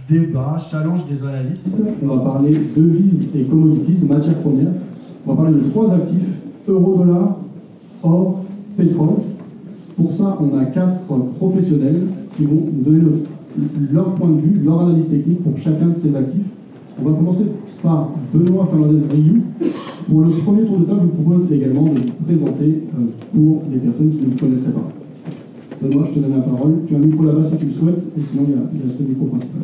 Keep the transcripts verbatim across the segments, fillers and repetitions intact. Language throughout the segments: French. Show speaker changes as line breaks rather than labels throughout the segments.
débat, challenge des analystes.
On va parler devises et commodities, matières premières. On va parler de trois actifs, euro, dollar, or, pétrole. Pour ça, on a quatre professionnels qui vont nous donner le, leur point de vue, leur analyse technique pour chacun de ces actifs. On va commencer par Benoît Fernandez-Rioux. Pour le premier tour de table, je vous propose également de vous présenter euh, pour les personnes qui ne vous connaîtraient pas. Benoît, je te donne la parole. Tu as un micro là-bas si tu le souhaites, et sinon il y a, il y a ce micro principal.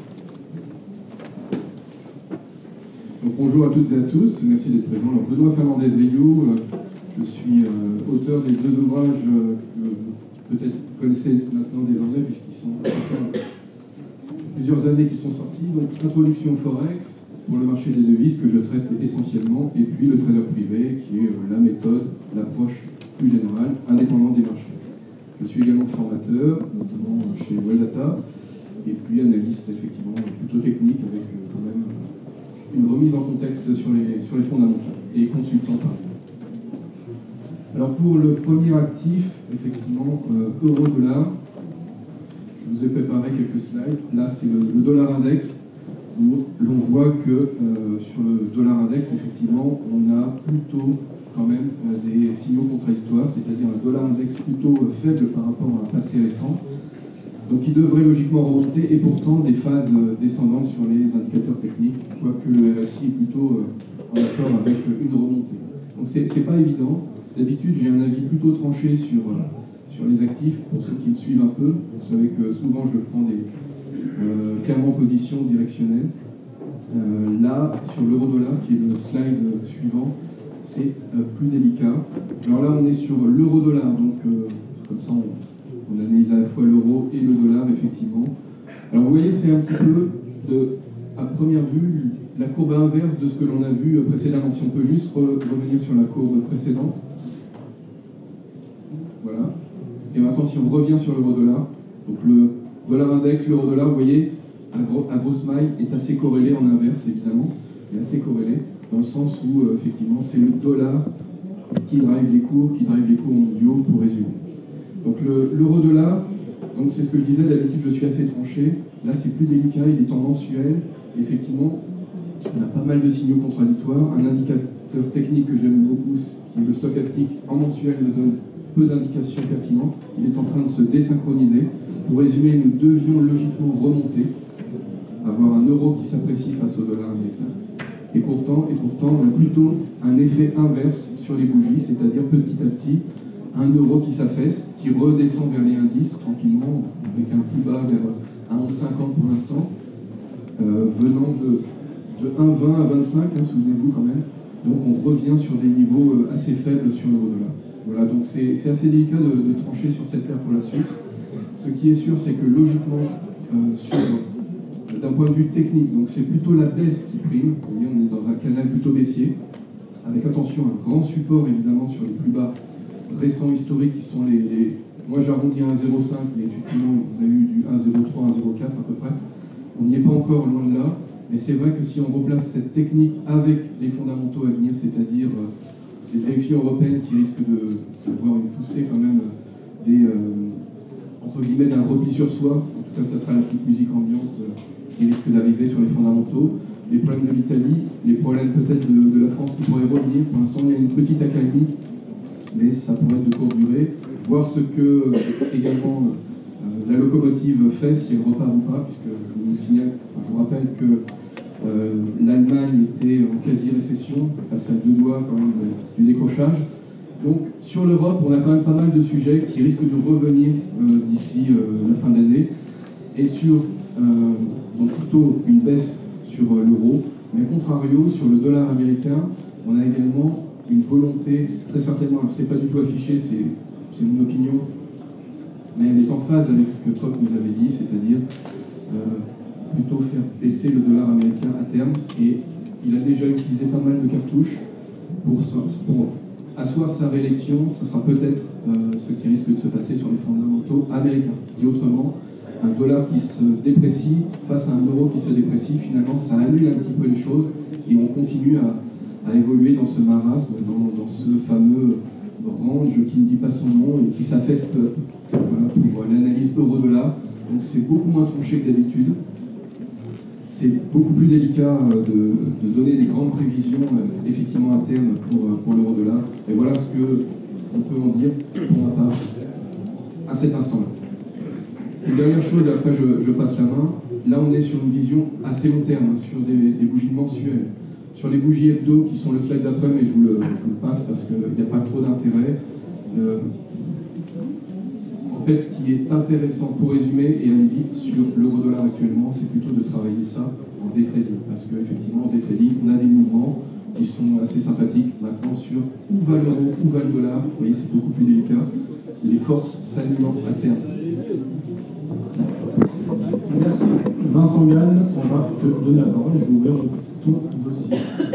Donc, bonjour à toutes et à tous, merci d'être présents. Alors, Benoît Fernandez-Rioux, euh, je suis euh, auteur des deux ouvrages euh, que peut-être vous connaissez maintenant désormais, puisqu'ils sont enfin, plusieurs années qu'ils sont sortis. Donc, Introduction Forex pour le marché des devises, que je traite essentiellement, et puis le trader privé, qui est euh, la méthode, l'approche plus générale, indépendante des marchés. Je suis également formateur, notamment chez Wellata, et puis analyste effectivement plutôt technique, avec euh, quand même une remise en contexte sur les, sur les fondamentaux, et consultant par exemple. Alors pour le premier actif, effectivement, euh, euro-dollar, je vous ai préparé quelques slides. Là, c'est le, le dollar index, où l'on voit que euh, sur le dollar index, effectivement, on a plutôt quand même euh, des signaux contradictoires, c'est-à-dire un dollar index plutôt euh, faible par rapport à un passé récent, donc il devrait logiquement remonter, et pourtant des phases euh, descendantes sur les indicateurs techniques, quoique le R S I est plutôt euh, en accord avec euh, une remontée. Donc c'est pas évident. D'habitude, j'ai un avis plutôt tranché sur, euh, sur les actifs, pour ceux qui me suivent un peu. Vous savez que souvent je prends des euh, clairement positions directionnelles. Euh, là, sur l'euro-dollar, qui est le slide euh, suivant, c'est euh, plus délicat. Alors là, on est sur l'euro-dollar, donc euh, comme ça, on, on analyse à la fois l'euro et le dollar, effectivement. Alors vous voyez, c'est un petit peu, de, à première vue, la courbe inverse de ce que l'on a vu précédemment. Si on peut juste re revenir sur la courbe précédente. Voilà. Et maintenant, si on revient sur l'euro-dollar, donc le dollar index, l'euro-dollar, vous voyez, à, gros, à grosse maille, est assez corrélé en inverse, évidemment, est assez corrélé, dans le sens où, euh, effectivement, c'est le dollar qui drive les cours, qui drive les cours mondiaux, pour résumer. Donc l'euro-dollar, donc c'est ce que je disais, d'habitude, je suis assez tranché. Là, c'est plus délicat, il est en mensuel. Effectivement, on a pas mal de signaux contradictoires. Un indicateur technique que j'aime beaucoup, qui est le stochastique, en mensuel, me donne peu d'indications pertinentes. Il est en train de se désynchroniser. Pour résumer, nous devions logiquement remonter, avoir un euro qui s'apprécie face au dollar américain. Et pourtant, et pourtant, on a plutôt un effet inverse sur les bougies, c'est-à-dire petit à petit, un euro qui s'affaisse, qui redescend vers les indices tranquillement, avec un plus bas vers un onze cinquante pour l'instant, euh, venant de, de un vingt à vingt-cinq, hein, souvenez-vous quand même. Donc on revient sur des niveaux assez faibles sur l'euro-dollar. Voilà, donc c'est assez délicat de, de trancher sur cette paire pour la suite. Ce qui est sûr, c'est que logiquement, euh, d'un point de vue technique, donc c'est plutôt la baisse qui prime. Vous voyez, on est dans un canal plutôt baissier, avec attention, un grand support évidemment sur les plus bas récents historiques qui sont les, les moi j'arrondis à un zéro cinq, mais effectivement on a eu du un zéro trois, un zéro quatre à peu près. On n'y est pas encore loin de là, mais c'est vrai que si on replace cette technique avec les fondamentaux à venir, c'est-à-dire euh, les élections européennes qui risquent d'avoir une poussée quand même des, euh, entre guillemets, d'un repli sur soi, en tout cas ça sera la petite musique ambiante euh, qui risque d'arriver sur les fondamentaux, les problèmes de l'Italie, les problèmes peut-être de, de la France qui pourraient revenir. Pour l'instant il y a une petite accalmie, mais ça pourrait être de courte durée. Voir ce que euh, également euh, la locomotive fait, si elle repart ou pas, puisque je vous signale, enfin, je vous rappelle que euh, l'Allemagne était en quasi-récession, passe à deux doigts quand même du décrochage. Donc sur l'Europe, on a quand même pas mal de sujets qui risquent de revenir euh, d'ici euh, la fin d'année, et sur euh, donc plutôt une baisse sur euh, l'euro, mais à contrario, sur le dollar américain, on a également une volonté, très certainement, alors c'est pas du tout affiché, c'est mon opinion, mais elle est en phase avec ce que Trump nous avait dit, c'est-à-dire euh, plutôt faire baisser le dollar américain à terme, et il a déjà utilisé pas mal de cartouches pour, pour asseoir sa réélection. Ça sera peut-être euh, ce qui risque de se passer sur les fondamentaux américains. Dit autrement, un dollar qui se déprécie face à un euro qui se déprécie, finalement ça annule un petit peu les choses, et on continue à, à évoluer dans ce marasme, dans, dans ce fameux range qui ne dit pas son nom et qui s'affaisse peu à peu. Voilà, pour l'analyse euro-dollar. Donc c'est beaucoup moins tranché que d'habitude. c'est beaucoup plus délicat de, de donner des grandes prévisions, effectivement, à terme pour, pour l'euro-dollar. Et voilà ce qu'on peut en dire, pour ma part, à cet instant-là. Une dernière chose, et après je, je passe la main. Là, on est sur une vision assez long terme, hein, sur des, des bougies mensuelles. Sur les bougies hebdo, qui sont le slide d'après, mais je vous le, je vous le passe parce qu'il n'y a pas trop d'intérêt. Euh, en fait, ce qui est intéressant, pour résumer, et aller vite sur l'euro-dollar actuellement, c'est plutôt de travailler ça en day trading. Parce qu'effectivement, en day trading, on a des mouvements qui sont assez sympathiques maintenant sur où va l'euro, où va le dollar. Vous voyez, c'est beaucoup plus délicat. Les forces s'alimentent à terme.
Merci. Vincent Gann, on va te donner la parole. Je vais ouvrir ton dossier.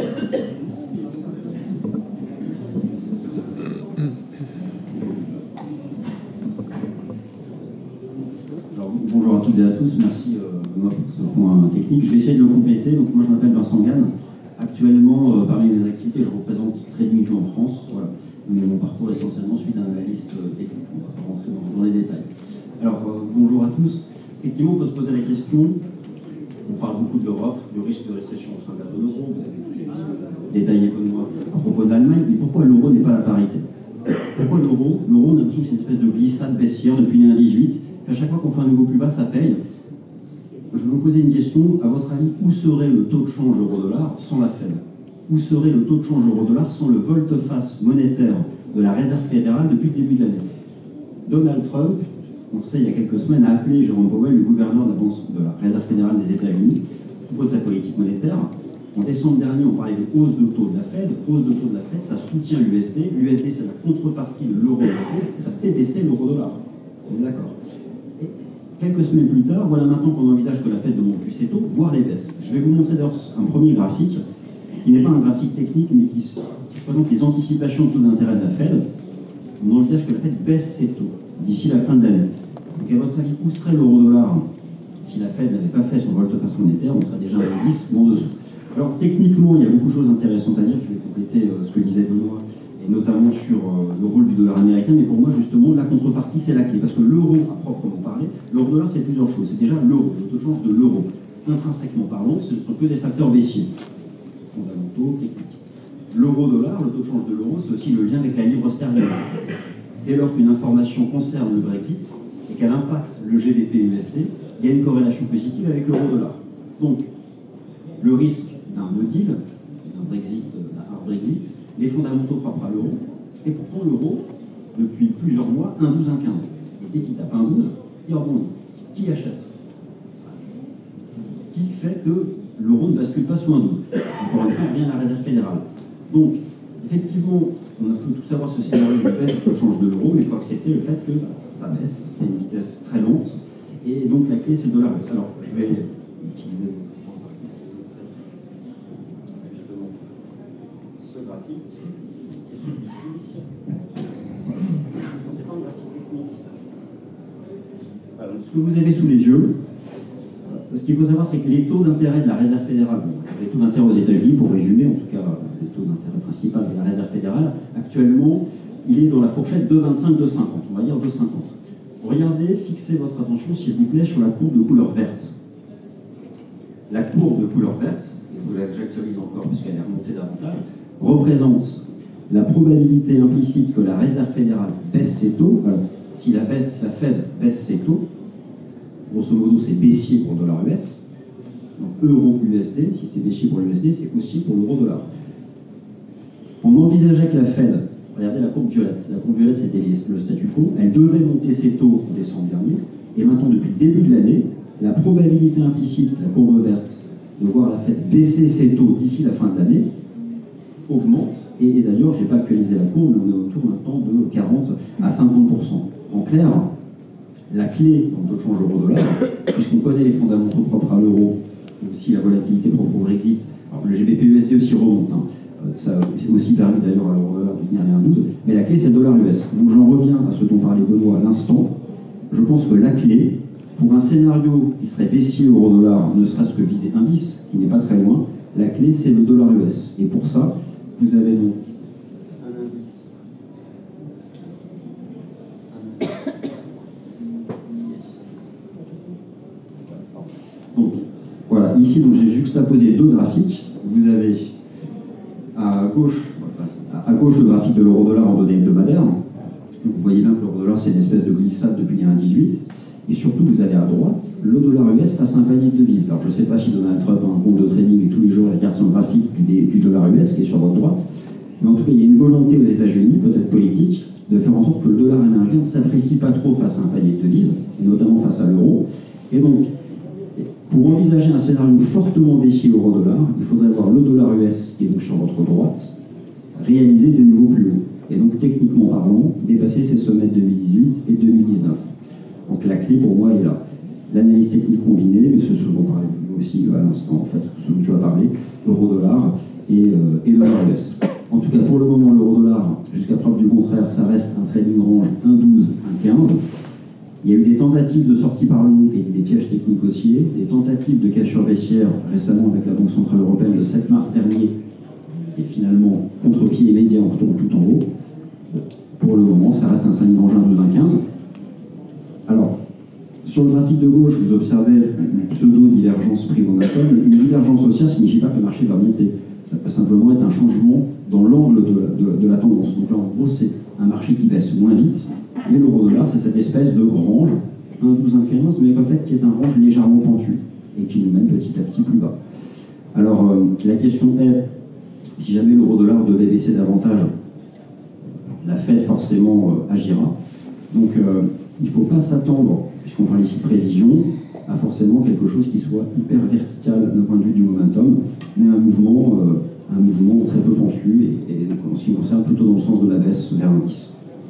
Alors, bonjour à toutes et à tous, merci euh, Benoît pour ce point technique. Je vais essayer de le compléter. Donc, moi, je m'appelle Vincent Gann. Actuellement, euh, parmi mes activités, je représente TradingView en France. Voilà. Mais mon parcours est essentiellement celui d'un analyste euh, technique. On va pas rentrer dans, dans les détails. Alors, euh, bonjour à tous. Effectivement, on peut se poser la question, on parle beaucoup de l'Europe, du risque de récession au sein de la zone euro, vous avez tous détaillé comme moi à propos d'Allemagne, mais pourquoi l'euro n'est pas la parité? Pourquoi l'euro? L'euro, on a l'impression que c'est une espèce de glissade baissière depuis deux mille dix-huit, qu'à chaque fois qu'on fait un nouveau plus bas, ça paye. Je vais vous poser une question, à votre avis, où serait le taux de change euro-dollar sans la Fed? Où serait le taux de change euro-dollar sans le volte-face monétaire de la Réserve fédérale depuis le début de l'année? Donald Trump, on sait, il y a quelques semaines, a appelé Jérôme Powell, le gouverneur de la, banque, de la Réserve fédérale des États-Unis, à propos de sa politique monétaire. En décembre dernier, on parlait de hausse de taux de la Fed. Hausse de taux de la Fed, ça soutient l'U S D. L'U S D, c'est la contrepartie de l'euro-U S D. Ça fait baisser l'euro-dollar. On est d'accord. Et quelques semaines plus tard, voilà maintenant qu'on envisage que la Fed ne monte plus ses taux, voire les baisses. Je vais vous montrer d'ailleurs un premier graphique, qui n'est pas un graphique technique, mais qui, qui présente les anticipations de taux d'intérêt de la Fed. On envisage que la Fed baisse ses taux d'ici la fin de l'année. Donc à votre avis, où serait l'euro-dollar si la Fed n'avait pas fait son volte-face monétaire? On serait déjà à dix ou en dessous. Alors techniquement, il y a beaucoup de choses intéressantes à dire. Je vais compléter euh, ce que disait Benoît, et notamment sur euh, le rôle du dollar américain. Mais pour moi, justement, la contrepartie, c'est la clé. Parce que l'euro, à proprement parler, l'euro-dollar, c'est plusieurs choses. C'est déjà l'euro, le taux de change de l'euro. Intrinsèquement parlant, ce ne sont que des facteurs baissiers, fondamentaux, techniques. L'euro-dollar, le taux de change de l'euro, c'est aussi le lien avec la livre sterling. Dès lors qu'une information concerne le Brexit et qu'elle impacte le G B P U S D, il y a une corrélation positive avec l'euro-dollar. Donc, le risque d'un no deal, d'un Brexit, d'un hard Brexit, les fondamentaux propres à l'euro, et pourtant l'euro, depuis plusieurs mois, un douze, un quinze. Et dès qu'il tape un douze, il rebondit. Qui achète? Qui fait que l'euro ne bascule pas sous un douze? Encore une fois, rien à la Réserve fédérale. Donc, effectivement, on a pu tout savoir ce scénario de baisse de change de l'euro, mais il faut accepter le fait que bah, ça baisse, c'est une vitesse très lente, et donc la clé c'est le dollar. Alors, je vais utiliser justement ce graphique, qui est celui-ci. C'est pas un graphique technique. Alors, ce que vous avez sous les yeux, ce qu'il faut savoir, c'est que les taux d'intérêt de la Réserve fédérale, bon, les taux d'intérêt aux États-Unis, pour résumer, en tout cas les taux d'intérêt principaux de la Réserve fédérale, actuellement, il est dans la fourchette deux virgule vingt-cinq, deux virgule cinquante, on va dire deux virgule cinquante. Regardez, fixez votre attention, s'il vous plaît, sur la courbe de couleur verte. La courbe de couleur verte, et vous j'actualise encore puisqu'elle est remontée davantage, représente la probabilité implicite que la Réserve fédérale baisse ses taux. Alors, si la, baisse, la Fed baisse ses taux, grosso modo, c'est baissier pour le dollar U S. Donc, euro-U S D, si c'est baissier pour l'U S D, c'est aussi pour l'euro-dollar. On envisageait que la Fed, regardez la courbe violette, la courbe violette c'était le statu quo, elle devait monter ses taux en décembre dernier, et maintenant depuis le début de l'année, la probabilité implicite, la courbe verte, de voir la Fed baisser ses taux d'ici la fin de l'année, augmente, et, et d'ailleurs, je n'ai pas actualisé la courbe, mais on est autour maintenant de quarante à cinquante pour cent. En clair, la clé dans le taux de change euro-dollar, puisqu'on connaît les fondamentaux propres à l'euro, et aussi la volatilité propre au Brexit, alors le G B P U S D aussi remonte, hein. Ça a aussi permis d'ailleurs à l'euro-dollar de tenir les un virgule douze, mais la clé c'est le dollar U S. Donc j'en reviens à ce dont parlait Benoît à l'instant. Je pense que la clé, pour un scénario qui serait baissier euro-dollar, ne serait-ce que viser un dix, qui n'est pas très loin, la clé c'est le dollar U S. Et pour ça, vous avez donc un indice. Donc, voilà, Voilà, ici, donc j'ai juxtaposé deux graphiques. Vous avez à gauche, à gauche le graphique de l'euro-dollar en données hebdomadaires. Vous voyez bien que l'euro-dollar, c'est une espèce de glissade depuis un dix-huit. Et surtout, vous avez à droite le dollar U S face à un panier de devises. Alors, je ne sais pas si Donald Trump a un compte de trading et tous les jours il regarde son graphique du, du dollar U S qui est sur votre droite. Mais en tout cas, il y a une volonté aux États-Unis, peut-être politique, de faire en sorte que le dollar américain ne s'apprécie pas trop face à un panier de devises, et notamment face à l'euro. Et donc, pour envisager un scénario fortement baissier euro-dollar, il faudrait avoir le dollar U S, qui est donc sur votre droite, réaliser des niveaux plus hauts. Et donc, techniquement parlant, dépasser ces sommets de deux mille dix-huit et deux mille dix-neuf. Donc la clé pour moi elle est là. L'analyse technique combinée, mais ce dont on parlait aussi à l'instant, en fait, ce dont tu as parlé, euro-dollar et, euh, et dollar U S. En tout cas, pour le moment, l'euro-dollar, jusqu'à preuve du contraire, ça reste un trading range un virgule douze à un virgule quinze. Il y a eu des tentatives de sortie par le haut qui étaient des pièges techniques haussiers, des tentatives de cassure baissière récemment avec la Banque Centrale Européenne le sept mars dernier, et finalement, contre-pied immédiat, on retourne tout en haut. Pour le moment, ça reste un trading range un virgule douze à un virgule quinze. Alors, sur le graphique de gauche, vous observez une pseudo-divergence prix-momentum. Une divergence haussière ne signifie pas que le marché va monter. Ça peut simplement être un changement dans l'angle de, de, de la tendance. Donc là, en gros, c'est un marché qui baisse moins vite. Et l'euro-dollar, c'est cette espèce de range un virgule douze à un virgule quinze, mais en fait qui est un range légèrement pentu et qui nous mène petit à petit plus bas. Alors, euh, la question est, si jamais l'euro-dollar devait baisser davantage, la Fed forcément euh, agira. Donc, euh, il ne faut pas s'attendre, puisqu'on parle ici de prévision, à forcément quelque chose qui soit hyper vertical d'un point de vue du momentum, mais un mouvement, euh, un mouvement très peu pentu, et, et donc, en ce qui me concerne, plutôt dans le sens de la baisse vers l'indice.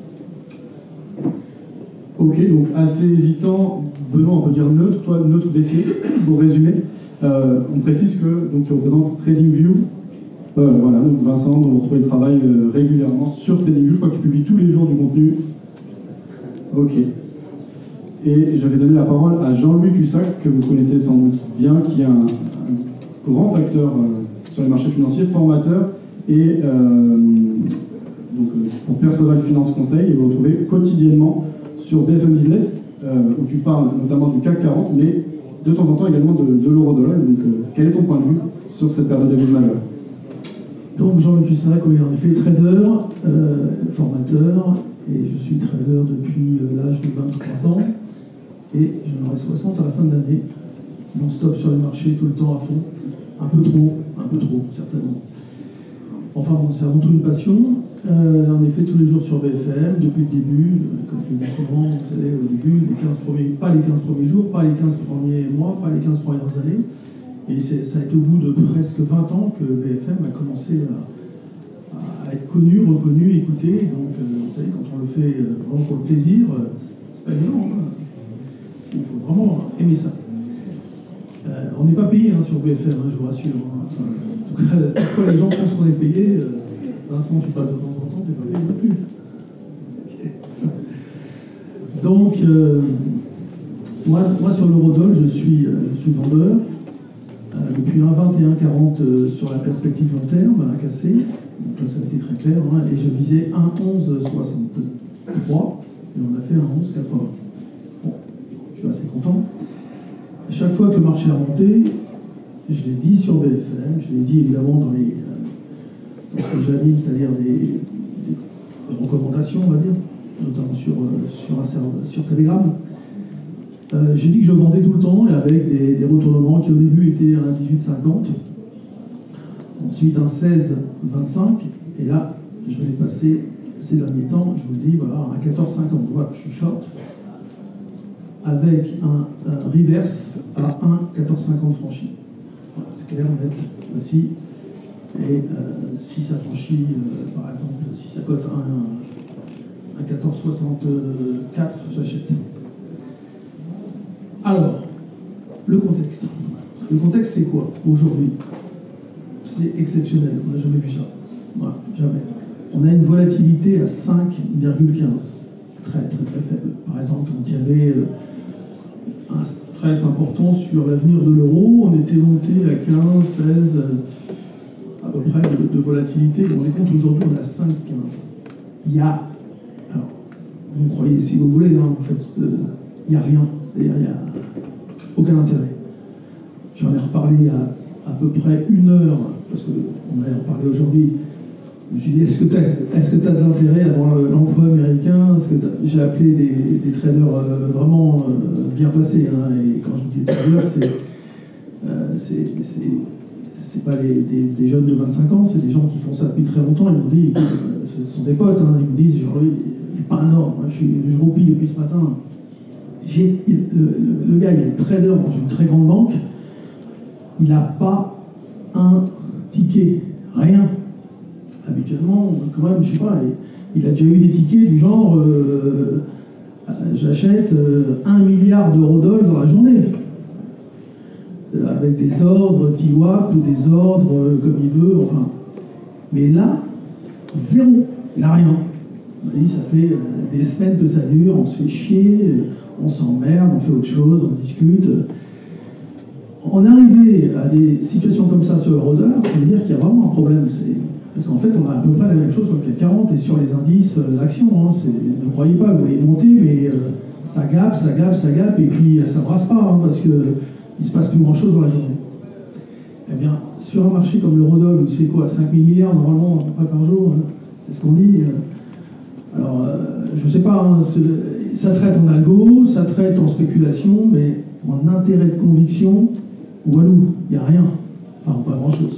Ok, donc assez hésitant, Benoît, on peut dire neutre, toi neutre baissier, pour résumer. Euh, on précise que donc, tu représentes TradingView. Euh, voilà, donc Vincent, on retrouve le travail euh, régulièrement sur TradingView. Je crois que tu publies tous les jours du contenu. Ok. Et j'avais donné la parole à Jean-Louis Cussac, que vous connaissez sans doute bien, qui est un, un grand acteur euh, sur les marchés financiers, formateur, et euh, donc, pour Perceval Finance Conseil, et vous retrouvez quotidiennement sur B F M Business, euh, où tu parles notamment du C A C quarante, mais de temps en temps également de, de l'euro-dollar. Donc, euh, quel est ton point de vue sur cette période de devise majeure?
Donc Jean-Luc Cussac, oui, en effet, trader, euh, formateur, et je suis trader depuis euh, l'âge de vingt-trois ans, et j'en aurai soixante à la fin de l'année, non-stop sur les marchés, tout le temps à fond, un peu trop, un peu trop, certainement. Enfin bon, c'est avant tout une passion, euh, en effet, tous les jours sur B F M, depuis le début, euh, comme je le dis souvent, vous savez, au début, les quinze premiers, pas les quinze premiers jours, pas les quinze premiers mois, pas les quinze premières années. Et ça a été au bout de presque vingt ans que B F M a commencé à, à être connu, reconnu, écouté. Donc, euh, vous savez, quand on le fait euh, vraiment pour le plaisir, euh, c'est pas évident. Hein. Il faut vraiment aimer ça. Euh, on n'est pas payé hein, sur B F M, hein, je vous rassure. Hein. En tout cas, parfois les gens pensent qu'on est payé. Euh, Vincent, tu passes de temps en temps, tu n'es pas payé non plus. Okay. Donc, euh, moi, moi, sur l'eurodoll, je suis, euh, je suis vendeur. Euh, depuis un vingt et un quarante euh, sur la perspective long terme, à casser, donc là ça a été très clair, hein, et je visais un onze soixante-trois, et on a fait un onze quatre-vingts. Bon, je suis assez content. À chaque fois que le marché a monté, je l'ai dit sur B F M, je l'ai dit évidemment dans les euh, dans ce que j'anime, c'est-à-dire des, des recommandations, on va dire, notamment sur, euh, sur, un serveur, sur Telegram. Euh, j'ai dit que je vendais tout le temps, et avec des, des retournements qui au début étaient à un dix-huit cinquante, ensuite un seize vingt-cinq, et là, je l'ai passé ces derniers temps, je vous le dis, voilà, à quatorze cinquante. Voilà, je suis short, avec un, un reverse à un quatorze cinquante franchi. Voilà, c'est clair, net, voici. Et euh, si ça franchit, euh, par exemple, si ça cote un, un quatorze soixante-quatre, j'achète. Alors, le contexte. Le contexte, c'est quoi aujourd'hui? C'est exceptionnel, on n'a jamais vu ça. Voilà, jamais. On a une volatilité à cinq virgule quinze. Très, très, très faible. Par exemple, quand il y avait euh, un stress important sur l'avenir de l'euro, on était monté à quinze, seize, euh, à peu près de, de volatilité. On est compte aujourd'hui, on est à cinq virgule quinze. Il y a, alors, vous me croyez si vous voulez, hein, vous faites, euh, il n'y a rien. C'est-à-dire, il n'y a aucun intérêt. J'en ai reparlé il y a à peu près une heure, parce qu'on allait en parler aujourd'hui. Je me suis dit, est-ce que tu as, est-ce que tu as de l'intérêt avant l'emploi américain? Est-ce que j'ai appelé des, des traders euh, vraiment euh, bien placés, hein, et quand je dis traders, c'est euh, c'est c'est pas les, des, des jeunes de vingt-cinq ans, c'est des gens qui font ça depuis très longtemps. Ils m'ont dit, écoute, euh, ce sont des potes, hein, ils me disent, genre, il n'est pas un or, moi, je, suis, je roupille depuis ce matin. J'ai, il, le, le gars, il est trader dans une très grande banque, il n'a pas un ticket, rien. Habituellement, quand même, je sais pas, il, il a déjà eu des tickets du genre euh, j'achète euh, un milliard d'euros-dollars dans la journée, euh, avec des ordres T W A P ou des ordres euh, comme il veut, enfin. Mais là, zéro, il n'a rien. On m'a dit, ça fait euh, des semaines que ça dure, on se fait chier, on s'emmerde, on fait autre chose, on discute. On est arrivé à des situations comme ça sur l'euro-dollar, ça veut dire qu'il y a vraiment un problème. Parce qu'en fait, on a à peu près la même chose sur le C A C quarante et sur les indices euh, d'actions. Hein. Ne croyez pas, vous voyez monter, mais euh, ça gape, ça gape, ça gape, et puis ça ne brasse pas, hein, parce qu'il ne se passe plus grand-chose dans la journée. Eh bien, sur un marché comme l'eurodoll, où c'est quoi, cinq mille milliards normalement, à peu près par jour, hein, c'est ce qu'on dit. Euh, alors, euh, je ne sais pas, hein, ça traite en algo, ça traite en spéculation, mais en intérêt de conviction, walou, il n'y a rien. Enfin, pas grand-chose.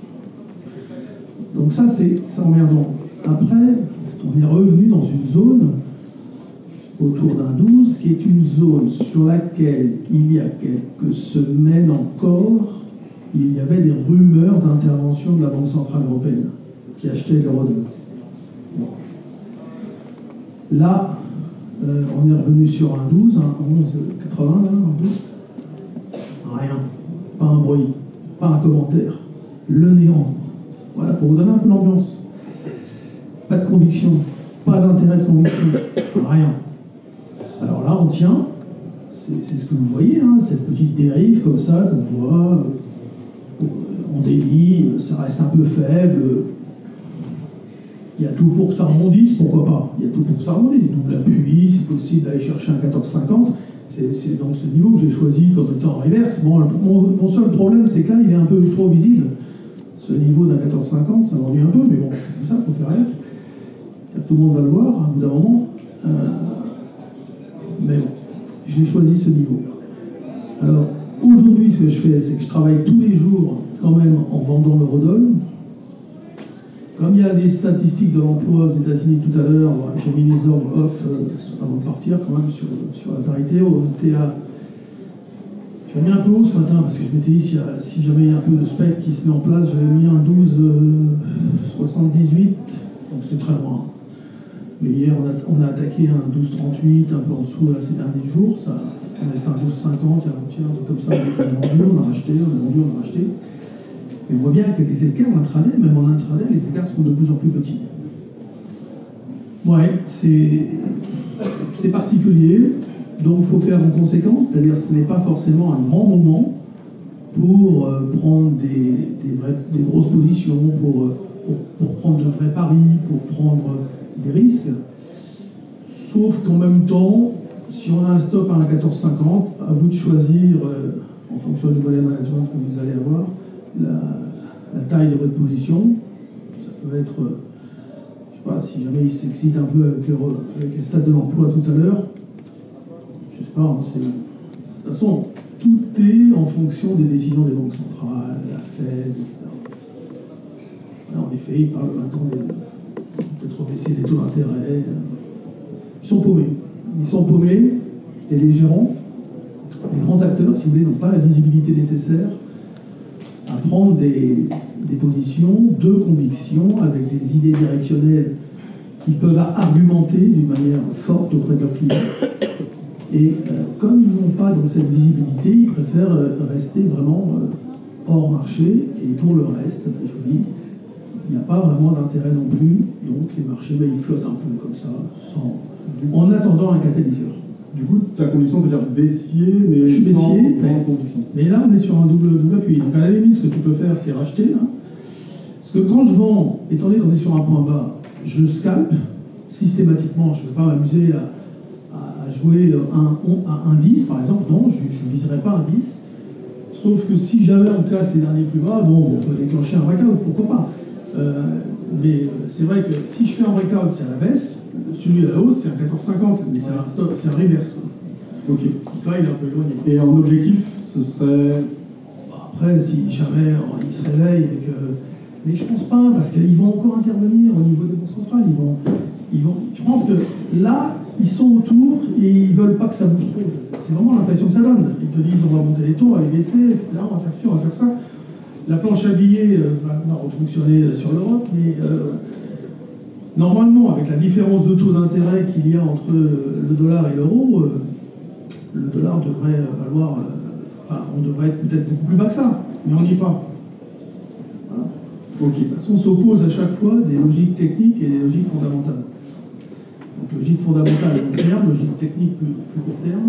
Donc ça, c'est emmerdant. Après, on est revenu dans une zone autour d'un douze, qui est une zone sur laquelle, il y a quelques semaines encore, il y avait des rumeurs d'intervention de la Banque Centrale Européenne, qui achetait l'euro-dollar. Bon. Là, euh, on est revenu sur un douze, un onze quatre-vingts, là, en plus. Rien. Pas un bruit, pas un commentaire. Le néant. Voilà, pour vous donner un peu l'ambiance. Pas de conviction, pas d'intérêt de conviction, rien. Alors là, on tient, c'est ce que vous voyez, hein, cette petite dérive comme ça, qu'on voit, euh, on dévie, ça reste un peu faible. Il y a tout pour que ça rebondisse, pourquoi pas? Il y a tout pour que ça rebondisse, double appui, c'est possible d'aller chercher un quatorze cinquante. C'est donc ce niveau que j'ai choisi comme étant en reverse. Bon, mon, mon seul problème, c'est que là, il est un peu trop visible. Ce niveau d'un quatorze cinquante, ça m'ennuie un peu, mais bon, c'est comme ça, il faut faire avec. Tout le monde va le voir, à bout d'un moment. Euh, mais bon, j'ai choisi ce niveau. Alors, aujourd'hui, ce que je fais, c'est que je travaille tous les jours, quand même, en vendant l'eurodoll. Comme il y a des statistiques de l'emploi aux États-Unis tout à l'heure, j'ai mis les ordres off euh, avant de partir, quand même, sur, sur la parité. On était à... J'ai mis un peu haut ce matin, parce que je m'étais dit, si, si jamais il y a un peu de spec qui se met en place, j'avais mis un douze soixante-dix-huit, donc c'était très loin. Mais hier, on a, on a attaqué un douze trente-huit, un peu en dessous là, ces derniers jours. Ça, on avait fait un douze cinquante, il y a un tiers, comme ça, on a vendu, on a racheté, on a vendu, on a racheté. Et on voit bien que les écarts intraday, même en intraday, les écarts sont de plus en plus petits. Ouais, c'est particulier, donc il faut faire en conséquence, c'est-à-dire que ce n'est pas forcément un grand moment pour euh, prendre des, des, vrais, des grosses positions, pour, euh, pour, pour prendre de vrais paris, pour prendre des risques. Sauf qu'en même temps, si on a un stop à un quatorze cinquante, à vous de choisir, euh, en fonction du modèle management que vous allez avoir, la, la taille de votre position. Ça peut être, euh, je sais pas, si jamais il s'excite un peu avec, le, avec les stats de l'emploi tout à l'heure, je sais pas, hein, c'est... De toute façon, tout est en fonction des décisions des banques centrales, la Fed, et cetera. Là, en effet, ils parlent maintenant de peut-être baisser les taux d'intérêt. Ils sont paumés. Ils sont paumés, et les gérants, les grands acteurs, si vous voulez, n'ont pas la visibilité nécessaire à prendre des, des positions de conviction avec des idées directionnelles qui peuvent argumenter d'une manière forte auprès de leurs clients. Et euh, comme ils n'ont pas donc cette visibilité, ils préfèrent euh, rester vraiment euh, hors marché. Et pour le reste, je vous dis, il n'y a pas vraiment d'intérêt non plus. Donc les marchés, ben, ils flottent un peu comme ça, sans, en attendant un catalyseur.
Du coup, ta condition peut dire baissier, mais
je suis baissier, mais,
condition.
Mais là, on est sur un double, double appui. Donc à la limite, ce que tu peux faire, c'est racheter. Là. Parce que quand je vends, étant donné qu'on est sur un point bas, je scalpe systématiquement. Je ne vais pas m'amuser à, à jouer un, à un dix, par exemple. Non, je ne viserai pas un dix. Sauf que si jamais on casse les derniers plus bas, bon, on peut déclencher un breakout, pourquoi pas. Euh, mais c'est vrai que si je fais un breakout, c'est à la baisse, celui à la hausse, c'est un quatorze cinquante, mais c'est un stop, c'est un reverse. Quoi.
Ok.
Donc là, il est un peu éloigné.
Et en objectif, ce serait...
Après, si jamais oh, il se réveille avec... Euh, mais je pense pas, parce qu'ils vont encore intervenir au niveau des banques centrales. Ils vont, ils vont, je pense que là, ils sont autour et ils veulent pas que ça bouge trop. C'est vraiment l'impression que ça donne. Ils te disent on va monter les taux, on va les baisser, et cetera. On va faire ci, on va faire ça. La planche à billets euh, va, va refonctionner sur l'Europe, mais euh, normalement, avec la différence de taux d'intérêt qu'il y a entre le dollar et l'euro, euh, le dollar devrait valoir... Euh, enfin, on devrait être peut-être beaucoup plus bas que ça, mais on n'y est pas. Voilà.
Ok.
De toute façon, on s'oppose à chaque fois des logiques techniques et des logiques fondamentales. Donc, logique fondamentale à long terme, logique technique plus, plus court terme.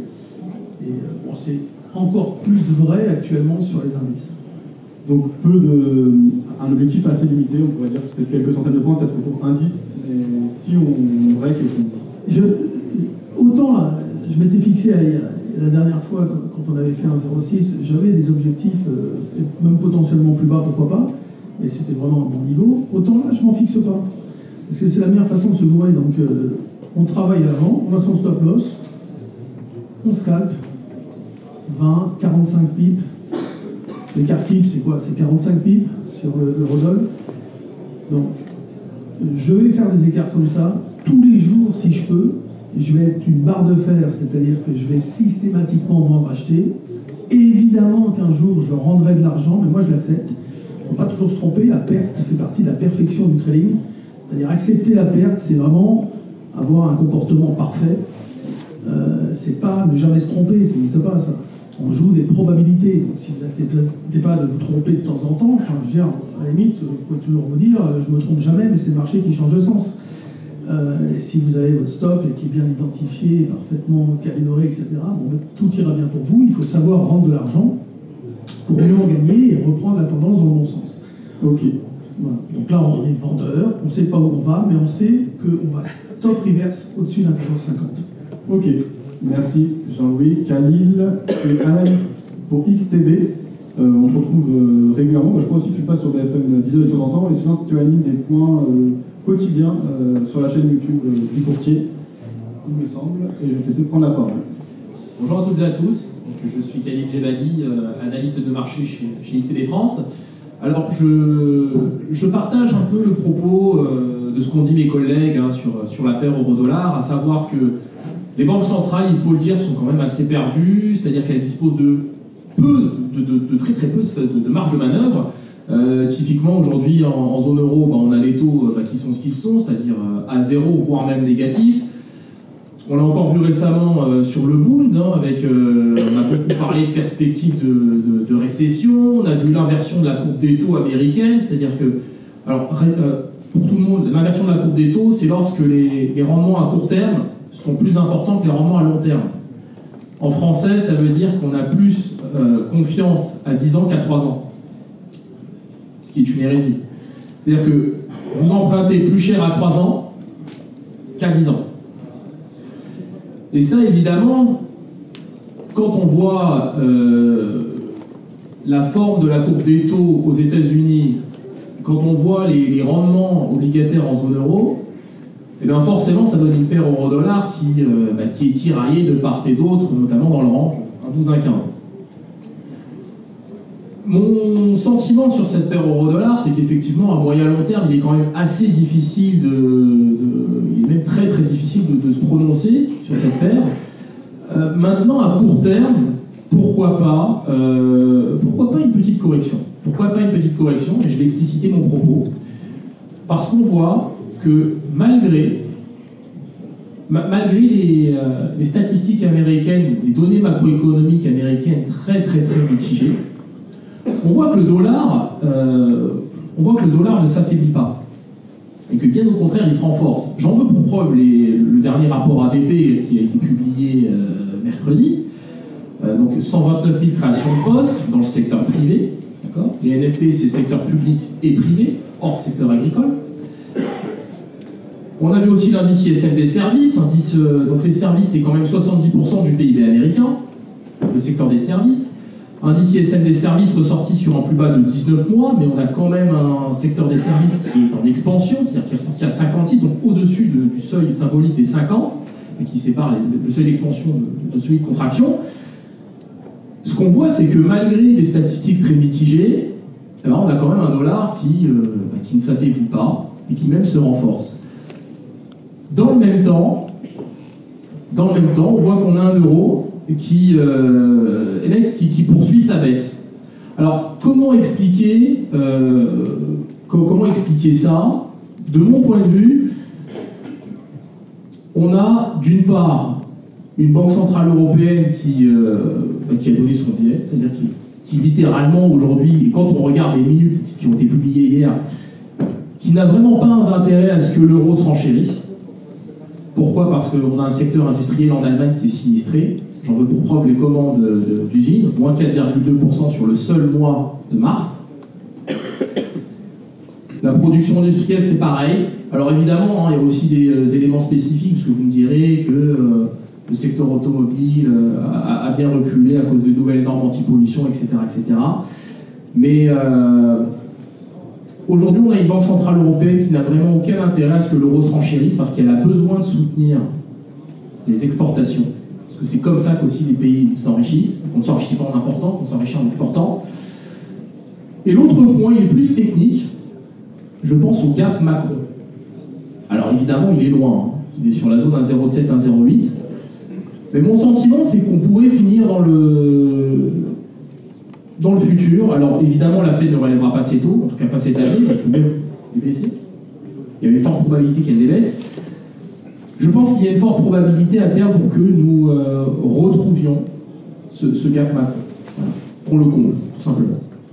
Et euh, bon, c'est encore plus vrai actuellement sur les indices.
Donc peu de... un objectif assez limité, on pourrait dire peut-être quelques centaines de points, peut-être pour indice, mais si on break...
Je, autant, euh, je m'étais fixé à, la dernière fois, quand on avait fait un zéro six, j'avais des objectifs, euh, même potentiellement plus bas, pourquoi pas, mais c'était vraiment un bon niveau. Autant là, je m'en fixe pas. Parce que c'est la meilleure façon de se gourer. Donc, euh, on travaille à l'avant, on a son stop loss, on scalpe, vingt, quarante-cinq pips. L'écart pips, c'est quoi? C'est quarante-cinq pips sur le, le Rodol. Donc, je vais faire des écarts comme ça, tous les jours si je peux. Je vais être une barre de fer, c'est-à-dire que je vais systématiquement vendre, acheter. Évidemment qu'un jour, je rendrai de l'argent, mais moi je l'accepte. Il ne faut pas toujours se tromper, la perte fait partie de la perfection du trading. C'est-à-dire accepter la perte, c'est vraiment avoir un comportement parfait. Euh, c'est pas ne jamais se tromper, ça n'existe pas ça. On joue des probabilités, donc si vous n'acceptez pas de vous tromper de temps en temps, enfin je veux dire, à la limite, vous pouvez toujours vous dire, je me trompe jamais, mais c'est le marché qui change de sens. Euh, et si vous avez votre stop et qui est bien identifié, parfaitement calibré, et cetera, bon, tout ira bien pour vous. Il faut savoir rendre de l'argent pour mieux en gagner et reprendre la tendance dans le bon sens.
Ok.
Voilà. Donc là, on est vendeur, on ne sait pas où on va, mais on sait qu'on va stop reverse au-dessus d'un quatorze cinquante.
Ok. Merci Jean-Louis. Khalil et analyste pour X T B. Euh, on te retrouve euh, régulièrement. Bah, je crois aussi que tu passes sur B F M dix heures de temps en temps. Et sinon, tu animes des points euh, quotidiens euh, sur la chaîne YouTube euh, du courtier, il me semble. Et je vais te laisser prendre la parole.
Bonjour à toutes et à tous. Donc, je suis Khalil Jebali, euh, analyste de marché chez, chez X T B France. Alors, je, je partage un peu le propos euh, de ce qu'ont dit mes collègues hein, sur, sur la paire euro-dollar, à savoir que les banques centrales, il faut le dire, sont quand même assez perdues, c'est-à-dire qu'elles disposent de peu, de, de, de très très peu de, de, de marge de manœuvre. Euh, typiquement, aujourd'hui, en, en zone euro, bah, on a les taux bah, qui sont ce qu'ils sont, c'est-à-dire euh, à zéro, voire même négatifs. On l'a encore vu récemment euh, sur le Bund, hein, avec, euh, on a beaucoup parlé de perspectives de, de, de récession, on a vu l'inversion de la courbe des taux américaine, c'est-à-dire que, alors, euh, pour tout le monde, l'inversion de la courbe des taux, c'est lorsque les, les rendements à court terme sont plus importants que les rendements à long terme. En français, ça veut dire qu'on a plus euh, confiance à dix ans qu'à trois ans, ce qui est une hérésie. C'est-à-dire que vous empruntez plus cher à trois ans qu'à dix ans. Et ça, évidemment, quand on voit euh, la forme de la courbe des taux aux États-Unis, quand on voit les, les rendements obligataires en zone euro, et bien forcément, ça donne une paire euro-dollar qui, euh, bah, qui est tiraillée de part et d'autre, notamment dans le range un douze un quinze. Mon sentiment sur cette paire euro-dollar, c'est qu'effectivement, à moyen long terme, il est quand même assez difficile de, de il est même très très difficile de, de se prononcer sur cette paire. Euh, maintenant, à court terme, pourquoi pas, euh, pourquoi pas une petite correction? Pourquoi pas une petite correction? Et je vais expliciter mon propos. Parce qu'on voit que malgré, ma, malgré les, euh, les statistiques américaines, les données macroéconomiques américaines très très très mitigées, on voit que le dollar, euh, on voit que le dollar ne s'affaiblit pas. Et que bien au contraire, il se renforce. J'en veux pour preuve les, le dernier rapport A D P qui a été publié euh, mercredi. Euh, donc cent vingt-neuf mille créations de postes dans le secteur privé. Les N F P, c'est secteur public et privé, hors secteur agricole. On avait aussi l'indice I S M des services. Indice, euh, donc les services, c'est quand même soixante-dix pour cent du P I B américain, le secteur des services. Indice I S M des services ressorti sur un plus bas de dix-neuf mois, mais on a quand même un secteur des services qui est en expansion, c'est-à-dire qui est ressorti à cinquante-six, donc au-dessus de, du seuil symbolique des cinquante, et qui sépare les, le seuil d'expansion de, de celui de contraction. Ce qu'on voit, c'est que malgré des statistiques très mitigées, eh ben, on a quand même un dollar qui, euh, bah, qui ne s'affaiblit pas et qui même se renforce. Dans le même temps, dans le même temps, on voit qu'on a un euro qui, euh, eh bien, qui, qui poursuit sa baisse. Alors, comment expliquer, euh, comment expliquer ça? De mon point de vue, on a d'une part une banque centrale européenne qui, euh, bah, qui a donné son billet, c'est-à-dire qui, qui littéralement aujourd'hui, quand on regarde les minutes qui ont été publiées hier, qui n'a vraiment pas d'intérêt à ce que l'euro se renchérisse. Pourquoi? Parce qu'on a un secteur industriel en Allemagne qui est sinistré. J'en veux pour preuve les commandes d'usines, moins quatre virgule deux pour cent sur le seul mois de mars. La production industrielle, c'est pareil. Alors évidemment, hein, il y a aussi des euh, éléments spécifiques, parce que vous me direz que euh, le secteur automobile euh, a, a bien reculé à cause de nouvelles normes anti-pollution, et cetera, et cetera. Mais euh, aujourd'hui, on a une banque centrale européenne qui n'a vraiment aucun intérêt à ce que l'euro se renchérisse, parce qu'elle a besoin de soutenir les exportations. Parce que c'est comme ça qu'aussi les pays s'enrichissent. On ne s'enrichit pas en important, on s'enrichit en exportant. Et l'autre point, il est plus technique. Je pense au gap macro. Alors évidemment, il est loin. Il est sur la zone un virgule zéro sept, un virgule zéro huit. Mais mon sentiment, c'est qu'on pourrait finir dans le, dans le futur. Alors évidemment, la Fed ne relèvera pas ses taux, en tout cas pas cette année, elle peut même les baisser. Il y a une forte probabilité qu'elle les baisse. Je pense qu'il y a une forte probabilité à terme pour que nous euh, retrouvions ce, ce gap macro. Voilà. Qu'on le comble, tout simplement.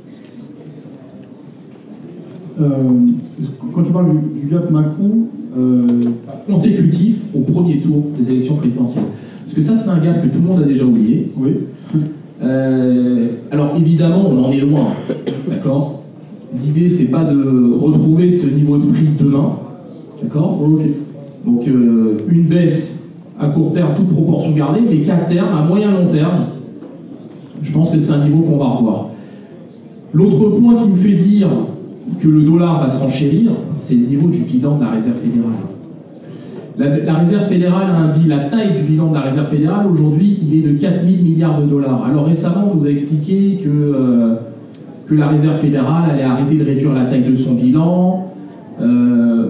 Euh, quand tu parles du, du gap macro, euh...
consécutif au premier tour des élections présidentielles. Parce que ça, c'est un gap que tout le monde a déjà oublié.
Oui.
Euh, alors évidemment, on en est loin, d'accord. L'idée, c'est pas de retrouver ce niveau de prix demain, d'accord.
Okay.
Donc euh, une baisse à court terme, toute proportion gardée, mais qu'à terme, à moyen long terme, je pense que c'est un niveau qu'on va revoir. L'autre point qui me fait dire que le dollar va se renchérir, c'est le niveau du bilan de la Réserve fédérale. La, la Réserve fédérale a un bilan, la taille du bilan de la Réserve fédérale, aujourd'hui, il est de quatre mille milliards de dollars. Alors récemment, on nous a expliqué que, euh, que la Réserve fédérale allait arrêter de réduire la taille de son bilan. Euh,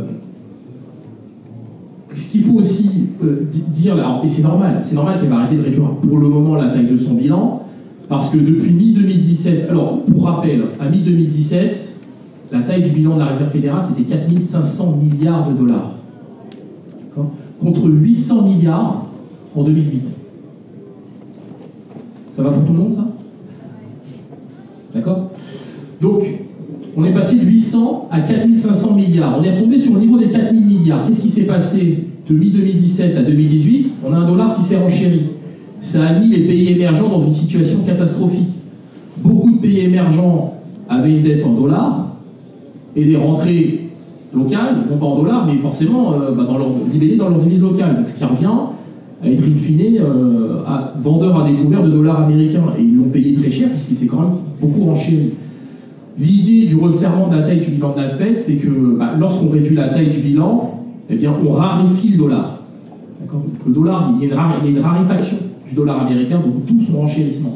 ce qu'il faut aussi euh, dire, alors, et c'est normal, c'est normal qu'elle va arrêter de réduire pour le moment la taille de son bilan, parce que depuis mi deux mille dix-sept, alors pour rappel, à mi deux mille dix-sept, la taille du bilan de la Réserve fédérale, c'était quatre mille cinq cents milliards de dollars. Contre huit cents milliards en deux mille huit. Ça va pour tout le monde, ça? D'accord? Donc, on est passé de huit cents à quatre mille cinq cents milliards. On est retombé sur le niveau des quatre mille milliards. Qu'est-ce qui s'est passé de mi deux mille dix-sept à deux mille dix-huit? On a un dollar qui s'est renchéri. Ça a mis les pays émergents dans une situation catastrophique. Beaucoup de pays émergents avaient une dette en dollars et des rentrées locales, non pas en dollars, mais forcément euh, bah, dans leur, libellées dans leur devise locale. Donc ce qui revient à être in fine euh, à vendeur à découvert de dollars américains. Et ils l'ont payé très cher puisqu'il s'est quand même beaucoup renchéri. L'idée du resserrement de la taille du bilan de la Fed, c'est que bah, lorsqu'on réduit la taille du bilan, eh bien, on raréfie le dollar. D'accord ? Le dollar, il y, a une rar... il y a une raréfaction du dollar américain, donc tout son renchérissement.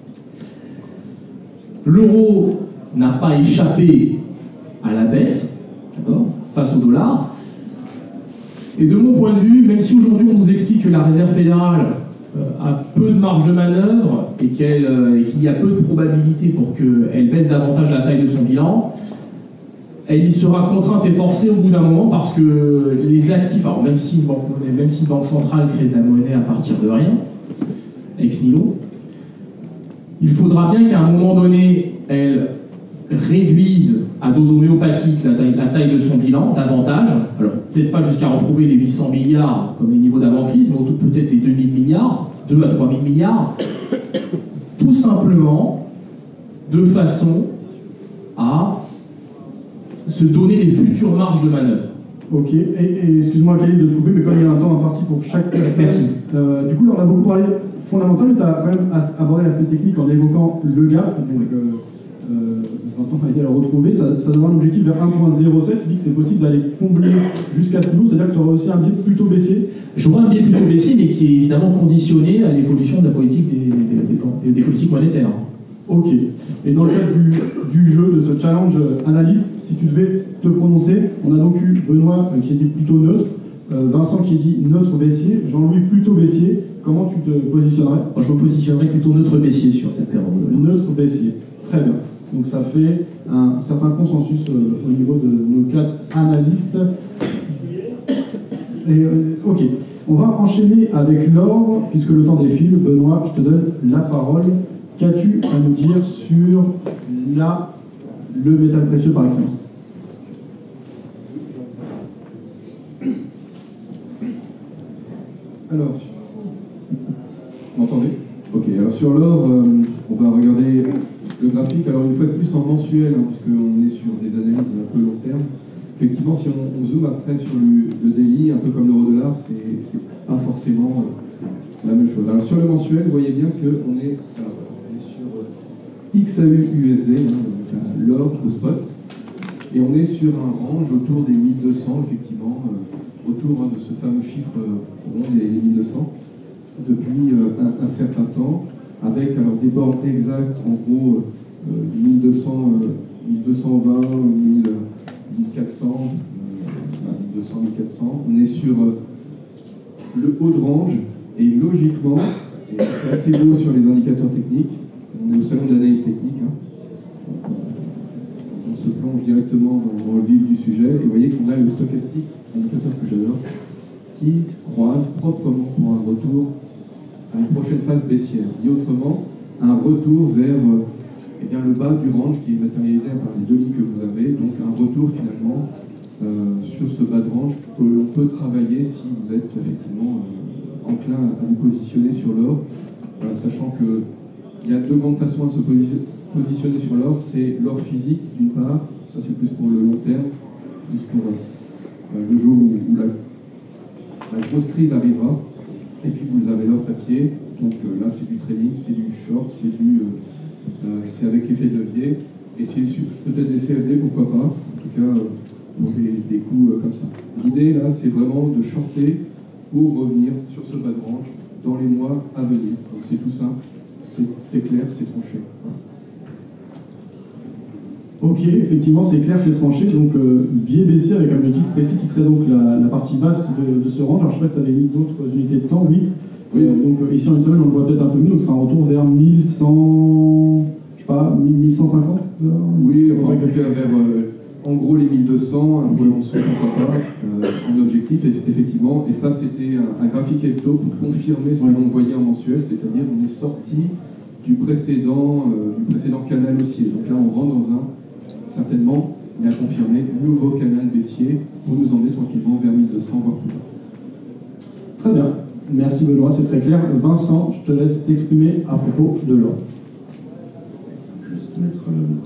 L'euro n'a pas échappé à la baisse, d'accord, face au dollar. Et de mon point de vue, même si aujourd'hui on nous explique que la Réserve fédérale euh, a peu de marge de manœuvre et qu'elle, euh, et qu'il y a peu de probabilité pour qu'elle baisse davantage la taille de son bilan, elle y sera contrainte et forcée au bout d'un moment parce que les actifs, alors même si une banque, même si une banque centrale crée de la monnaie à partir de rien, ex nihilo, il faudra bien qu'à un moment donné, elle réduise à dose homéopathique la taille, la taille de son bilan davantage, alors peut-être pas jusqu'à retrouver les huit cents milliards comme les niveaux d'avant-crise, mais autour peut-être les deux mille milliards, deux à trois mille milliards, tout simplement de façon à se donner des futures marges de manœuvre.
Ok, et, et excuse-moi Khalid de te couper, mais comme il y a un temps imparti pour chaque personne,
Merci.
Euh, du coup là on a beaucoup parlé fondamental, mais tu as quand même abordé l'aspect technique en évoquant le gap, donc euh, euh, Vincent a été à le retrouver, ça, ça donne un objectif vers un virgule zéro sept, tu dis que c'est possible d'aller combler jusqu'à ce niveau, c'est-à-dire que tu auras aussi un biais plutôt baissier.
J'aurai un biais plutôt baissier, mais qui est évidemment conditionné à l'évolution de la politique des, des, des, des politiques monétaires.
Ok. Et dans le cadre du, du jeu, de ce challenge analyste, si tu devais te prononcer, on a donc eu Benoît euh, qui a dit plutôt neutre, euh, Vincent qui dit neutre baissier, Jean-Louis plutôt baissier. Comment tu te positionnerais?
Moi, je me positionnerais plutôt neutre baissier sur cette période.
Neutre baissier. Très bien. Donc ça fait un certain consensus euh, au niveau de nos quatre analystes. Et, euh, ok. On va enchaîner avec l'or, puisque le temps défile. Benoît, je te donne la parole. Qu'as-tu à nous dire sur la, le métal précieux par excellence?
Alors, vous m'entendez? Ok, alors sur l'or, euh, on va regarder le graphique, alors une fois de plus en mensuel, hein, puisqu'on est sur des analyses un peu long terme. Effectivement, si on, on zoome après sur le, le daily, un peu comme l'euro-dollar, c'est pas forcément euh, la même chose. Alors sur le mensuel, vous voyez bien qu'on est, alors, on est sur euh, X A U U S D, hein, donc euh, l'or de spot, et on est sur un range autour des mille deux cents, effectivement, euh, autour hein, de ce fameux chiffre euh, rond des mille deux cents, depuis euh, un, un certain temps, avec alors des bornes exactes, en gros euh, mille deux cents, euh, mille deux cent vingt, mille quatre cents, euh, mille deux cents, mille quatre cents. On est sur euh, le haut de range, et logiquement, et c'est assez beau sur les indicateurs techniques, on est au salon de l'analyse technique, hein. On se plonge directement dans, dans le vif du sujet, et vous voyez qu'on a le stochastique, indicateur que j'adore, qui croise proprement pour un retour à une prochaine phase baissière. Dit autrement, un retour vers euh, eh bien, le bas du range qui est matérialisé par les deux lignes que vous avez, donc un retour finalement euh, sur ce bas de range que l'on peut travailler si vous êtes effectivement euh, enclin à vous positionner sur l'or, voilà, sachant qu'il y a deux grandes façons de se positionner sur l'or, c'est l'or physique d'une part, ça c'est plus pour le long terme, plus pour euh, le jour où, où la, la grosse crise arrivera. Et puis vous avez l'or papier, donc euh, là c'est du trading, c'est du short, c'est du, euh, euh, c'est avec effet de levier, et c'est peut-être des C F D, pourquoi pas, en tout cas euh, pour des, des coups euh, comme ça. L'idée là c'est vraiment de shorter pour revenir sur ce bas de range dans les mois à venir. Donc c'est tout simple, c'est clair, c'est tranché. Voilà.
Ok, effectivement c'est clair, c'est tranché, donc euh, biais baissier avec un objectif précis qui serait donc la, la partie basse de, de ce range. Alors je sais pas si tu avais mis d'autres unités de temps, oui.
Oui.
Euh, donc euh, ici en une semaine on le voit peut-être un peu mieux, donc ce sera un retour vers mille cent, je sais pas, mille cent cinquante dollars.
Oui, enfin, en tout cas vers euh, en gros les mille deux cents, un peu en dessous, pourquoi pas, euh, en objectif effectivement. Et ça c'était un, un graphique ecto pour confirmer ce que l'on voyait en mensuel, c'est-à-dire on est sorti du précédent, euh, du précédent canal haussier. Donc là on rentre dans un certainement, il a confirmé, nouveau canal baissier pour nous emmener tranquillement vers mille deux cents, voire plus bas.
Très bien, merci Benoît, c'est très clair. Vincent, je te laisse t'exprimer à propos de l'or.
Juste mettre le...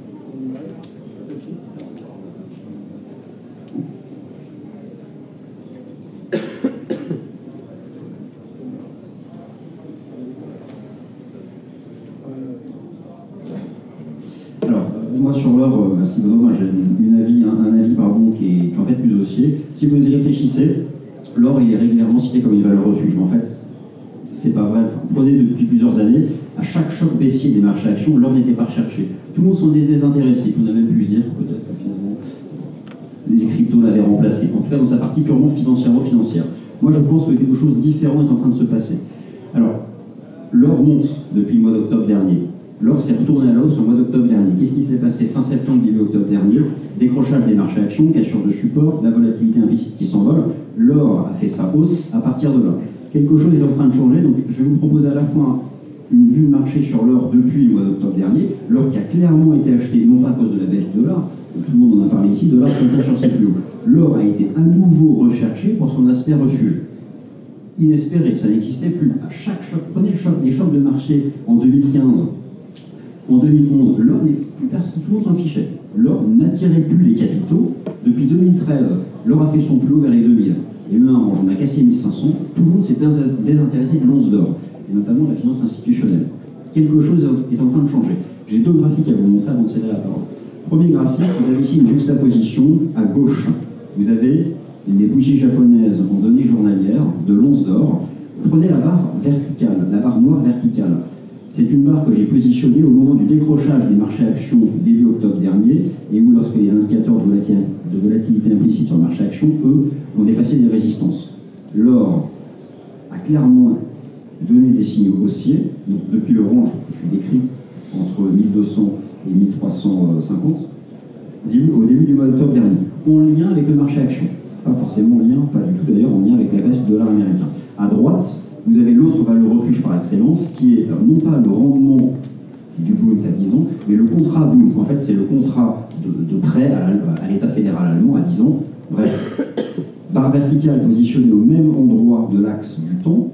Moi sur l'or, euh, merci Benoît, moi j'ai une avis, un, un avis pardon, qui est, qui est en fait plus haussier. Si vous y réfléchissez, l'or il est régulièrement cité comme une valeur refuge, mais en fait c'est pas vrai. Vous prenez depuis plusieurs années, à chaque choc baissier des marchés actions, l'or n'était pas recherché. Tout le monde s'en est désintéressé, on a même pu se dire peut-être que finalement les cryptos l'avaient remplacé, en tout cas dans sa partie purement financière-financière. Moi je pense que quelque chose de différent est en train de se passer. Alors, l'or monte depuis le mois d'octobre dernier. L'or s'est retourné à la hausse au mois d'octobre dernier. Qu'est-ce qui s'est passé fin septembre, début octobre dernier? Décrochage des marchés actions, cassure de support, la volatilité implicite qui s'envole. L'or a fait sa hausse à partir de là. Quelque chose est en train de changer, donc je vais vous proposer à la fois une vue de marché sur l'or depuis le mois d'octobre dernier. L'or qui a clairement été acheté, non pas à cause de la baisse du dollar, tout le monde en a parlé ici, dollar sur ses plus hauts. L'or a été à nouveau recherché pour son aspect refuge. Inespéré, ça n'existait plus. À chaque choc, prenez le choc, les chocs de marché en deux mille quinze. En deux mille onze, l'or n'est plus personne, tout le monde s'en fichait. L'or n'attirait plus les capitaux Depuis deux mille treize, l'or a fait son plus haut vers les deux mille. Il y a eu un range, on a cassé mille cinq cents, tout le monde s'est désintéressé de l'once d'or, et notamment la finance institutionnelle. Quelque chose est en train de changer. J'ai deux graphiques à vous montrer avant de céder la parole. Premier graphique, vous avez ici une juxtaposition à gauche. Vous avez les bougies japonaises en données journalières de l'once d'or. Prenez la barre verticale, la barre noire verticale. C'est une barre que j'ai positionnée au moment du décrochage des marchés actions début octobre dernier, et où lorsque les indicateurs de volatilité, de volatilité implicite sur le marché actions, eux, ont dépassé des résistances. L'or a clairement donné des signaux haussiers, donc depuis le range que tu décris, entre mille deux cents et mille trois cent cinquante, au début du mois d'octobre dernier, en lien avec le marché action. Pas forcément en lien, pas du tout d'ailleurs, en lien avec la baisse du dollar américain. À droite, vous avez l'autre valeur refuge par excellence, qui est non pas le rendement du Bund à dix ans, mais le contrat Bund. En fait, c'est le contrat de, de prêt à, à l'État fédéral allemand à dix ans. Bref, barre verticale positionnée au même endroit de l'axe du temps,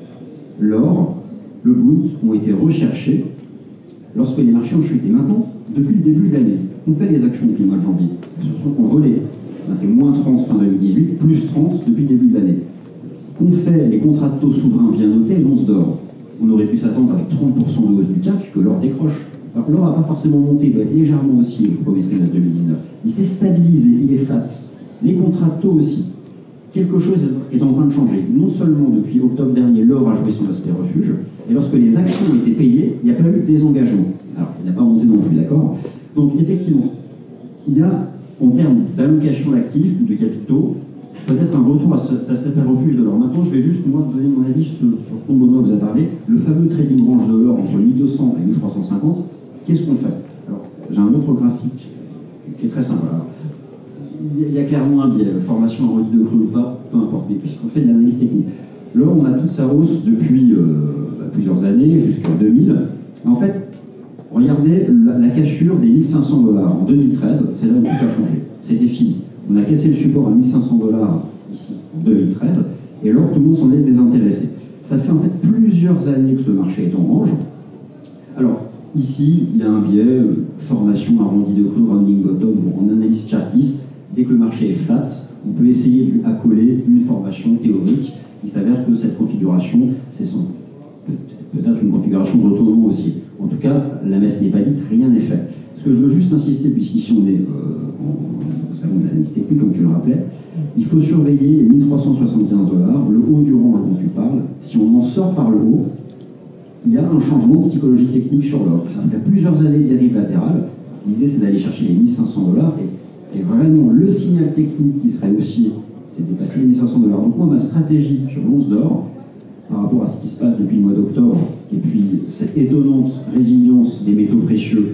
l'or, le Bund ont été recherchés lorsque les marchés ont chuté. Maintenant, depuis le début de l'année, on fait les actions depuis le mois de janvier. Elles se sont envolées. On a fait moins trente fin deux mille dix-huit, plus trente depuis le début de l'année. Qu'on fait les contrats de taux souverains bien notés et l'once d'or. On aurait pu s'attendre avec trente pour cent de hausse du C A C que l'or décroche. Alors l'or n'a pas forcément monté, il doit être légèrement aussi au premier trimestre deux mille dix-neuf. Il s'est stabilisé, il est flat. Les contrats de taux aussi. Quelque chose est en train de changer. Non seulement depuis octobre dernier, l'or a joué son aspect refuge, et lorsque les actions ont été payées, il n'y a pas eu de désengagement. Alors, il n'a pas monté non plus, d'accord? Donc effectivement, il y a, en termes d'allocation d'actifs ou de capitaux, peut-être un retour à cet aspect refuge de l'or. Maintenant, je vais juste, moi, donner mon avis sur, sur ce dont Benoît vous a parlé, le fameux trading range de l'or entre mille deux cents et mille trois cent cinquante. Qu'est-ce qu'on fait? Alors, j'ai un autre graphique qui est très simple. Alors, il y a clairement un biais, formation arrondie de creux ou pas, peu importe, mais puisqu'on fait de l'analyse technique. L'or, on a toute sa hausse depuis euh, bah, plusieurs années, jusqu'en deux mille. En fait, regardez la, la cassure des mille cinq cents dollars en deux mille treize, c'est là où tout a changé. C'était fini. On a cassé le support à mille cinq cents dollars ici en deux mille treize, et alors tout le monde s'en est désintéressé. Ça fait en fait plusieurs années que ce marché est en range. Alors, ici, il y a un biais, euh, formation arrondie de creux, rounding bottom, bon, en analyse chartiste, dès que le marché est flat, on peut essayer de lui accoler une formation théorique. Il s'avère que cette configuration, c'est son peut-être une configuration de retournement haussier. En tout cas, la messe n'est pas dite, rien n'est fait. Ce que je veux juste insister, puisqu'ici on est euh, en salon de l'analyse technique, comme tu le rappelais, il faut surveiller les mille trois cent soixante-quinze dollars, le haut du range dont tu parles. Si on en sort par le haut, il y a un changement de psychologie technique sur l'or. Après plusieurs années de dérive latérale, l'idée c'est d'aller chercher les mille cinq cents dollars, et, et vraiment le signal technique qui serait haussier, c'est de dépasser les mille cinq cents dollars. Donc moi, ma stratégie sur l'once d'or, par rapport à ce qui se passe depuis le mois d'octobre, et puis cette étonnante résilience des métaux précieux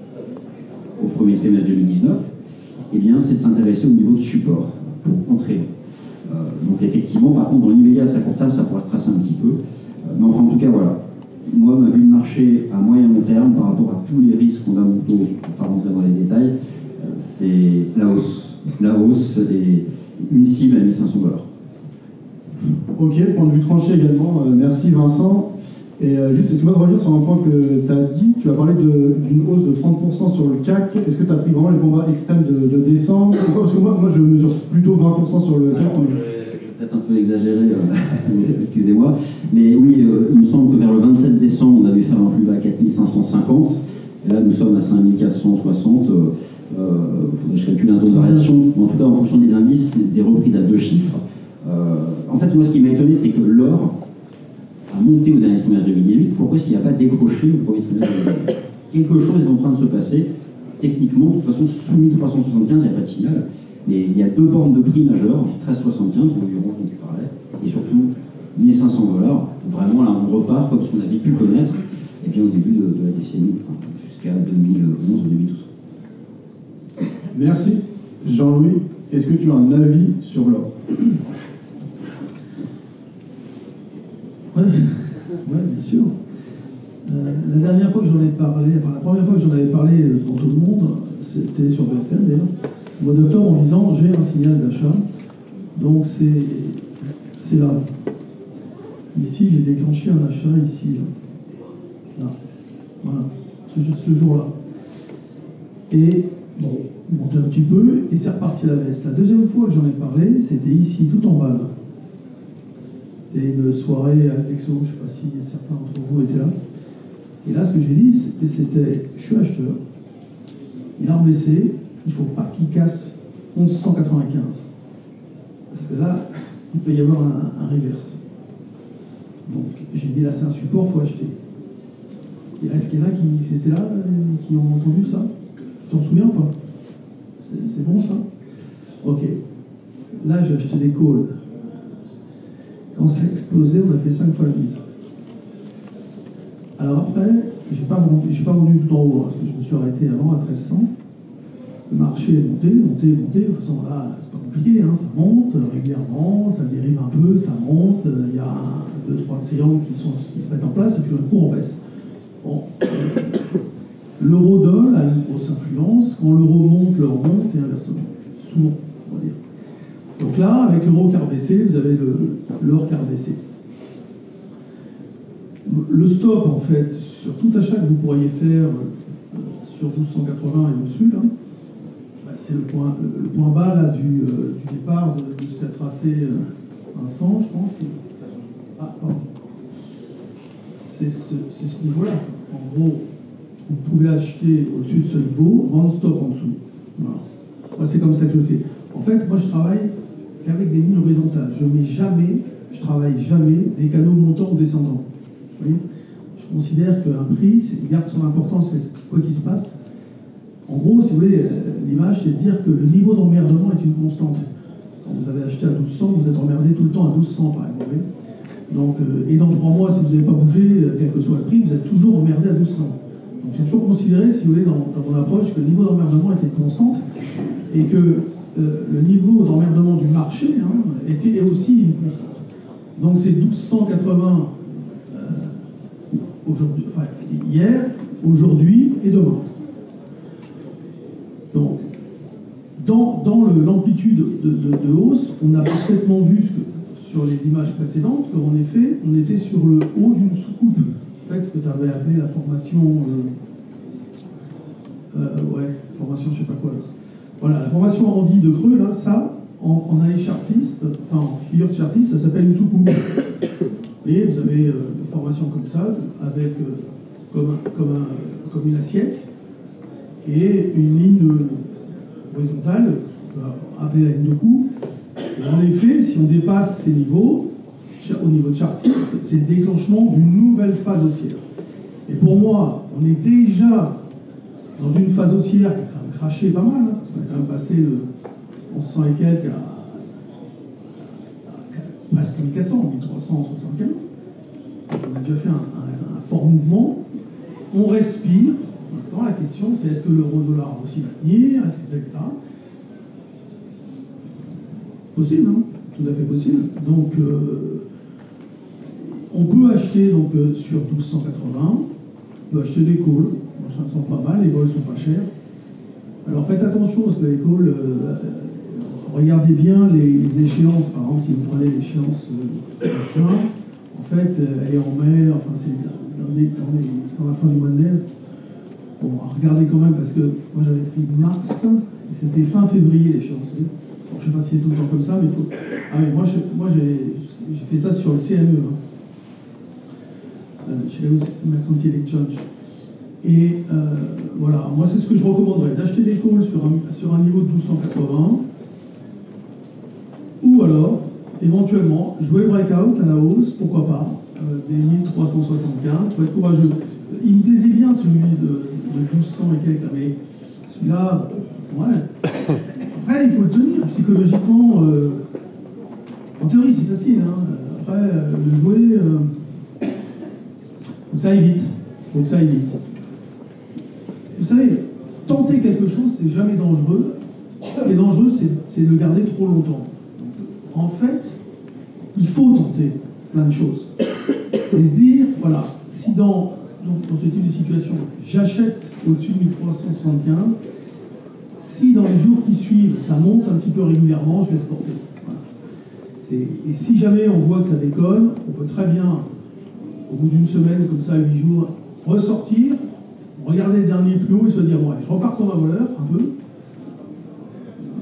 au premier trimestre deux mille dix-neuf, eh bien, c'est de s'intéresser au niveau de support pour entrer. Euh, donc effectivement, par contre, dans l'immédiat, à très court terme, ça pourrait retracer un petit peu. Euh, mais enfin, en tout cas, voilà. Moi, ma vue de marché à moyen long terme, par rapport à tous les risques fondamentaux, je ne vais pas rentrer dans les détails, euh, c'est la hausse. La hausse et une cible à mille cinq cents dollars.
Ok, point de vue tranché également. Euh, merci Vincent. Et euh, juste, excuse-moi de revenir sur un point que tu as dit. Tu as parlé d'une hausse de trente pour cent sur le C A C. Est-ce que tu as pris vraiment les combats extrêmes de, de décembre? Parce que moi, moi, je mesure plutôt vingt pour cent sur le C A C.
Alors, je vais peut-être un peu exagérer, euh, excusez-moi. Mais oui, euh, il me semble que vers le vingt-sept décembre, on a dû faire un plus bas à quatre mille cinq cent cinquante. Et là, nous sommes à cinq mille quatre cent soixante. Euh, euh, faudrait que je calcule un taux de variation. En tout cas, en fonction des indices, c'est des reprises à deux chiffres. Euh, en fait, moi, ce qui m'a étonné, c'est que l'or a monté au dernier trimestre deux mille dix-huit. Pourquoi est-ce qu'il n'a pas décroché au premier trimestre deux mille dix-huit? Quelque chose est en train de se passer. Techniquement, de toute façon, sous mille trois cent soixante-quinze, il n'y a pas de signal. Mais il y a deux bornes de prix majeures, treize soixante-quinze, du range dont tu parlais, et surtout mille cinq cents dollars. Vraiment, là, on repart comme ce qu'on avait pu connaître et bien, au début de, de la décennie, enfin, jusqu'à deux mille onze ou deux mille douze.
Merci. Jean-Louis, est-ce que tu as un avis sur l'or?
Oui, ouais, bien sûr. Euh, la dernière fois que j'en ai parlé, enfin la première fois que j'en avais parlé pour tout le monde, c'était sur B F M d'ailleurs, au mois d'octobre en disant j'ai un signal d'achat. Donc c'est là. Ici, j'ai déclenché un achat ici. Là. Là. Voilà. Ce, ce jour-là. Et Bon, monté un petit peu, et c'est reparti à la baisse. La deuxième fois que j'en ai parlé, c'était ici, tout en bas. Là. C'était une soirée à Alexo, je ne sais pas si certains d'entre vous étaient là. Et là, ce que j'ai dit, c'était, je suis acheteur, il a rebaissé, il ne faut pas qu'il casse onze cent quatre-vingt-quinze. Parce que là, il peut y avoir un, un reverse. Donc, j'ai dit là, c'est un support, il faut acheter. Et est-ce qu'il y en a qui étaient là, qui ont entendu ça? Tu t'en souviens ou pas? C'est bon ça? Ok. Là, j'ai acheté des calls. Quand ça a explosé, on a fait cinq fois la mise. Alors après, j'ai pas vendu, j'ai pas vendu tout en haut, hein, parce que je me suis arrêté avant à treize cents. Le marché est monté, monté, monté. De toute façon, là, c'est pas compliqué, hein, ça monte régulièrement, ça dérive un peu, ça monte. Il y a un, deux, trois triangles qui, sont, qui se mettent en place, et puis le cours on baisse. Bon. L'euro-dollar a une grosse influence. Quand l'euro monte, l'or monte, et inversement. Souvent, on va dire. Donc là, avec l'euro qui a baissé, vous avez l'or qui a baissé. Le stop, en fait, sur tout achat que vous pourriez faire euh, sur douze cent quatre-vingts et au-dessus, là, bah, c'est le point, le, le point bas là, du, euh, du départ de, de ce qu'a tracé euh, Vincent, je pense. Ah, pardon. C'est ce, ce niveau-là. En gros, vous pouvez acheter au-dessus de ce niveau, vendre stop en dessous. Voilà. Moi, c'est comme ça que je fais. En fait, moi, je travaille qu'avec des lignes horizontales. Je mets jamais, je travaille jamais des canaux montants ou descendants. Vous voyez, je considère qu'un prix, il garde son importance, quoi qu'il se passe. En gros, si vous voulez, l'image, c'est de dire que le niveau d'emmerdement est une constante. Quand vous avez acheté à douze cents, vous êtes emmerdé tout le temps à douze cents, par exemple. Donc, euh, et dans trois mois, si vous n'avez pas bougé, quel que soit le prix, vous êtes toujours emmerdé à douze cents. Donc j'ai toujours considéré, si vous voulez, dans, dans mon approche, que le niveau d'emmerdement était une constante et que euh, le niveau d'emmerdement du marché hein, était aussi une constante. Donc c'est douze cent quatre-vingts euh, aujourd'hui, enfin, hier, aujourd'hui et demain. Donc, dans, dans l'amplitude de, de, de hausse, on a parfaitement vu ce que, sur les images précédentes qu'en effet, on était sur le haut d'une soucoupe. En fait, ce que tu avais appelé la formation, euh, euh, ouais, formation, je sais pas quoi. Là. Voilà, la formation arrondie de creux, là, ça, en, en année chartiste, enfin en figure de chartiste, ça s'appelle une soucoupe. Vous voyez, vous avez euh, une formation comme ça, avec euh, comme, un, comme, un, comme une assiette, et une ligne horizontale, qu'on peut appeler la ligne de coup. Et en effet, si on dépasse ces niveaux, au niveau de chartiste, c'est le déclenchement d'une nouvelle phase haussière. Et pour moi, on est déjà dans une phase haussière qui a quand même craché pas mal, hein, parce qu'on a quand même passé de onze cents et quelques à, à presque mille quatre cents, mille trois cent soixante-quinze. On a déjà fait un, un, un fort mouvement. On respire. Maintenant, la question, c'est est-ce que l'euro-dollar va aussi maintenir, est-ce que et cetera. Possible, hein, tout à fait possible. Donc, euh, on peut acheter donc, euh, sur douze cent quatre-vingts, on peut acheter des calls, ça me semble pas mal, les vols sont pas chers. Alors faites attention parce que les calls, euh, regardez bien les, les échéances, par exemple si vous prenez l'échéance euh, de juin, en fait elle est en mai, enfin c'est dans, les, dans, les, dans la fin du mois de mai. Bon, regardez quand même parce que moi j'avais pris mars, et c'était fin février l'échéance. Oui. Alors, je ne sais pas si c'est tout le temps comme ça, mais il faut. Ah oui, moi, je, moi j'ai fait ça sur le C M E, hein. euh, chez la Mercantile Exchange. Et euh, voilà, moi c'est ce que je recommanderais, d'acheter des calls sur un, sur un niveau de douze cent quatre-vingts, ou alors, éventuellement, jouer breakout à la hausse, pourquoi pas, euh, des mille trois cent soixante-quinze, il faut être courageux. Il me plaisait bien celui de, de douze cents et quelques, mais celui-là, ouais. Après, il faut le tenir psychologiquement. Euh, en théorie, c'est facile. Hein. Après, euh, le jouer, il euh, faut que ça aille vite. Il faut que ça aille vite. Vous savez, tenter quelque chose, c'est jamais dangereux. Ce qui est dangereux, c'est de le garder trop longtemps. En fait, il faut tenter plein de choses. Et se dire, voilà, si dans, donc, dans ce type de situation, j'achète au-dessus de mille trois cent soixante-quinze, si dans les jours qui suivent, ça monte un petit peu régulièrement, je laisse porter. Voilà. Et si jamais on voit que ça déconne, on peut très bien, au bout d'une semaine, comme ça, huit jours, ressortir, regarder le dernier plus haut et se dire, bon, allez, je repars comme un voleur, un peu,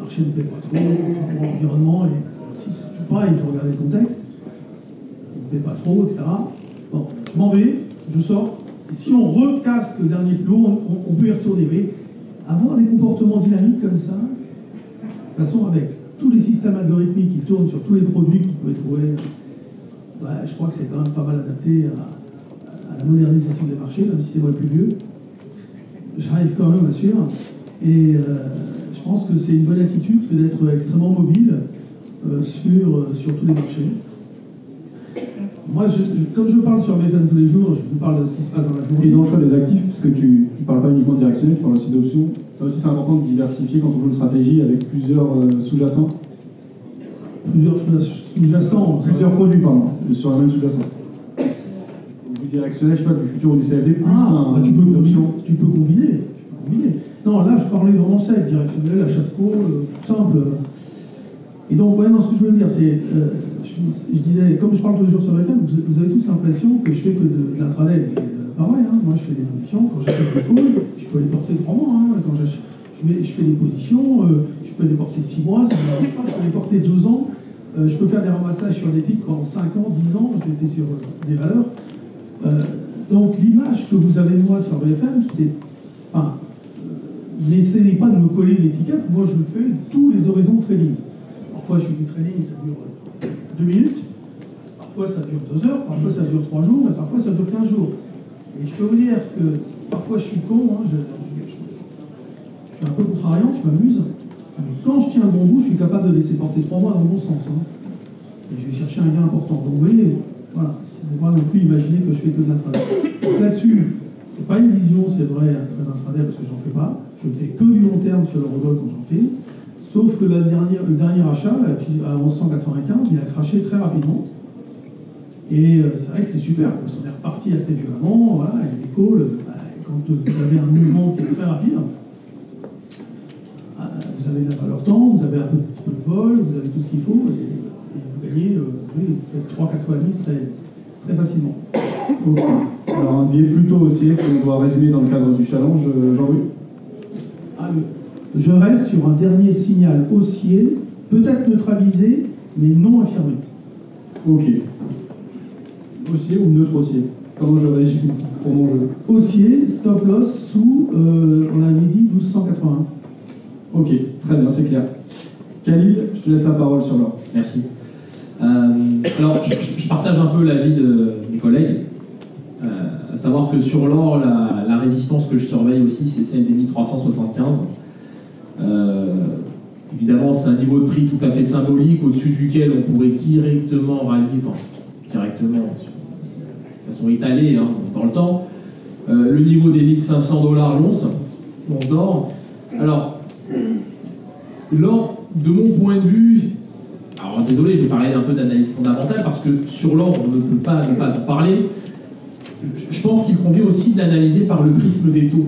marché ne paie pas trop, enfin, pour l'environnement, et si c'est toujours pareil, il faut regarder le contexte, il ne paie pas trop, et cetera. Bon, je m'en vais, je sors, et si on recasse le dernier plus haut, on, on, on peut y retourner. Mais avoir des comportements dynamiques comme ça, de toute façon, avec tous les systèmes algorithmiques qui tournent sur tous les produits que vous pouvez trouver, ouais, je crois que c'est quand même pas mal adapté à, à la modernisation des marchés, même si c'est moi le plus vieux. J'arrive quand même à suivre. Et euh, je pense que c'est une bonne attitude que d'être extrêmement mobile euh, sur, euh, sur tous les marchés. Moi, je, je, comme je parle sur B F M tous les jours, je vous parle de ce qui se passe dans la journée.
Et dans le choix des actifs, parce que tu ne parles pas uniquement de directionnel, tu parles aussi d'options, ça aussi c'est important de diversifier quand on joue une stratégie avec plusieurs euh, sous-jacents.
Plusieurs sous-jacents.
Plusieurs produits, pardon, sur la même sous-jacent. Du directionnel, je sais pas, du futur ou du C F D, plus
ah,
un,
bah tu, peux
une
combiner,
option.
tu peux combiner. Tu peux combiner. Non, là, je parlais vraiment sec, directionnel, achat de co, euh, simple. Et donc, ouais, non, ce que je voulais dire, c'est, euh, je, je disais, comme je parle tous les jours sur B F M, vous, vous avez tous l'impression que je fais que de, de l'intraday. Euh, pas vrai, hein, moi je fais des positions, quand j'achète des calls, je peux les porter trois mois. Hein, quand je, mets, je fais des positions, euh, je peux les porter six mois, ça ne me dérange pas, je peux les porter deux ans, euh, je peux faire des ramassages sur des titres pendant cinq ans, dix ans, je l'ai fait sur euh, des valeurs. Euh, donc l'image que vous avez de moi sur B F M, c'est. Enfin, euh, n'essayez pas de me coller une étiquette, moi je fais tous les horizons de trading. Parfois, je fais du trading, ça dure deux minutes. Parfois, ça dure deux heures. Parfois, ça dure trois jours. Et parfois, ça dure quinze jours. Et je peux vous dire que parfois, je suis con. Hein, je, je, je, je suis un peu contrariant, je m'amuse. Mais quand je tiens le bon bout, je suis capable de laisser porter trois mois dans le bon sens. Hein. Et je vais chercher un gain important. Donc, vous voyez, voilà. Il ne faut pas non plus imaginer que je fais que de l'intraday. Donc, là-dessus, c'est pas une vision, c'est vrai, très intraday, parce que j'en fais pas. Je ne fais que du long terme sur le Eurodoll quand j'en fais. Sauf que le dernier, le dernier achat, là, à onze cent quatre-vingt-quinze, il a craché très rapidement. Et euh, c'est vrai que c'était super, parce qu'on est reparti assez violemment. Voilà, et les calls, bah, quand vous avez un mouvement qui est très rapide, bah, vous avez de la valeur temps, vous avez un peu, petit peu de vol, vous avez tout ce qu'il faut, et, et vous gagnez, euh, oui, vous faites trois quatre fois la mise très, très facilement.
Okay. Alors un biais plutôt haussier, si on doit résumer dans le cadre du challenge, Jean-Louis.
Ah, le... Je reste sur un dernier signal haussier, peut-être neutralisé, mais non affirmé.
Ok. Haussier ou neutre haussier? Comment je résume pour mon jeu?
Haussier, stop loss sous, euh, on avait dit douze cent quatre-vingts-un.
Ok, très bien, c'est clair. Khalil, je te laisse la parole sur l'or.
Merci. Euh, alors, je, je partage un peu l'avis de mes collègues, euh, à savoir que sur l'or, la, la résistance que je surveille aussi, c'est celle des mille trois cent soixante-quinze. Euh, évidemment, c'est un niveau de prix tout à fait symbolique au-dessus duquel on pourrait directement rallier, enfin, directement, de façon étalée hein, dans le temps, euh, le niveau des mille cinq cents dollars l'once, l'once d'or. Alors, l'or, de mon point de vue, alors désolé, je vais parler un peu d'analyse fondamentale parce que sur l'or, on ne peut pas ne pas en parler. Je pense qu'il convient aussi de l'analyser par le prisme des taux.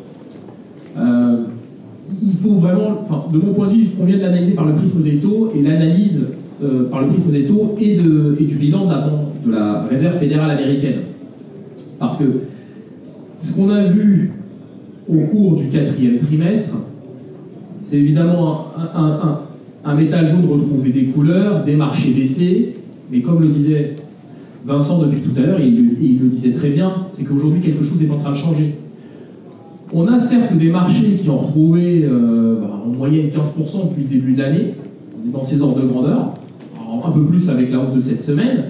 Euh, il faut vraiment, enfin, de mon point de vue, il convient de l'analyser par le prisme des taux et l'analyse euh, par le prisme des taux et, de, et du bilan de la, de la Réserve fédérale américaine. Parce que ce qu'on a vu au cours du quatrième trimestre, c'est évidemment un, un, un, un métal jaune retrouver des couleurs, des marchés baissés, mais comme le disait Vincent depuis tout à l'heure, et il, il le disait très bien, c'est qu'aujourd'hui quelque chose est en train de changer. On a certes des marchés qui ont retrouvé euh, en moyenne quinze pour cent depuis le début de l'année, on est dans ces ordres de grandeur, un peu plus avec la hausse de cette semaine,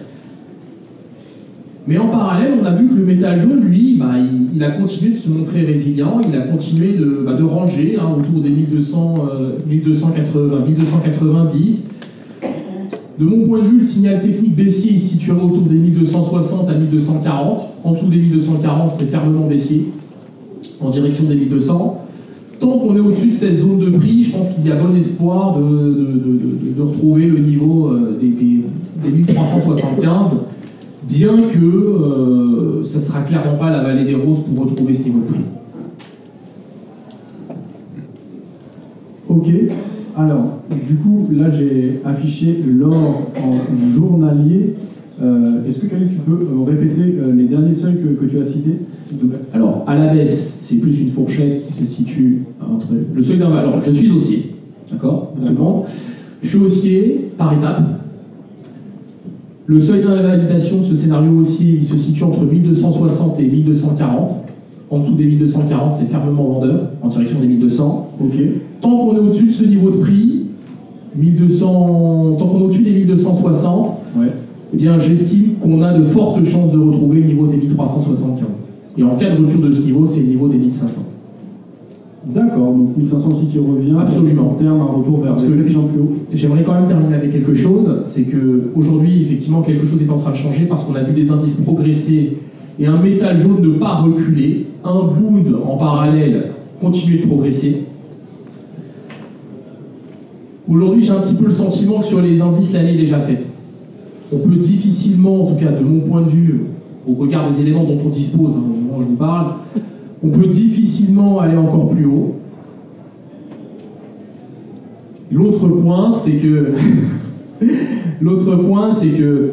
mais en parallèle, on a vu que le métal jaune, lui, bah, il, il a continué de se montrer résilient, il a continué de, bah, de ranger hein, autour des mille deux cents, euh, mille deux cent quatre-vingts, mille deux cent quatre-vingt-dix. De mon point de vue, le signal technique baissier, il se situerait autour des mille deux cent soixante à mille deux cent quarante. En dessous des mille deux cent quarante, c'est fermement baissier, en direction des mille deux cents. Tant qu'on est au-dessus de cette zone de prix, je pense qu'il y a bon espoir de, de, de, de, de retrouver le niveau euh, des, des, des mille trois cent soixante-quinze, bien que euh, ça ne sera clairement pas la vallée des roses pour retrouver ce niveau de prix.
Ok, alors, du coup, là j'ai affiché l'or en journalier. Euh, Est-ce que Khalil, tu peux euh, répéter euh, les derniers seuils que, que tu as cités, s'il te plaît?
Alors, à la baisse, c'est plus une fourchette qui se situe entre le seuil d'un... Alors, je suis haussier. D'accord, tout le monde. Je suis haussier par étape. Le seuil d'invalidation de ce scénario haussier, il se situe entre mille deux cent soixante et mille deux cent quarante. En dessous des mille deux cent quarante, c'est fermement vendeur, en direction des mille deux cents.
Ok.
Tant qu'on est au-dessus de ce niveau de prix, mille deux cents, tant qu'on est au-dessus des mille deux cent soixante,
Ouais.
eh bien, j'estime qu'on a de fortes chances de retrouver le niveau des mille trois cent soixante-quinze. Et en cas de rupture de ce niveau, c'est le niveau des mille cinq cents.
D'accord, donc mille cinq cents aussi qui revient.
Absolument.
En termes, un retour vers
Parce
des
que
prix plus haut.
j'aimerais quand même terminer avec quelque chose, c'est qu'aujourd'hui, effectivement, quelque chose est en train de changer parce qu'on a vu des indices progresser et un métal jaune ne pas reculer, un Wood en parallèle continuer de progresser. Aujourd'hui, j'ai un petit peu le sentiment que sur les indices, l'année est déjà faite. On peut difficilement, en tout cas de mon point de vue, au regard des éléments dont on dispose, hein, au moment où je vous parle, on peut difficilement aller encore plus haut. L'autre point, c'est que l'autre point, c'est que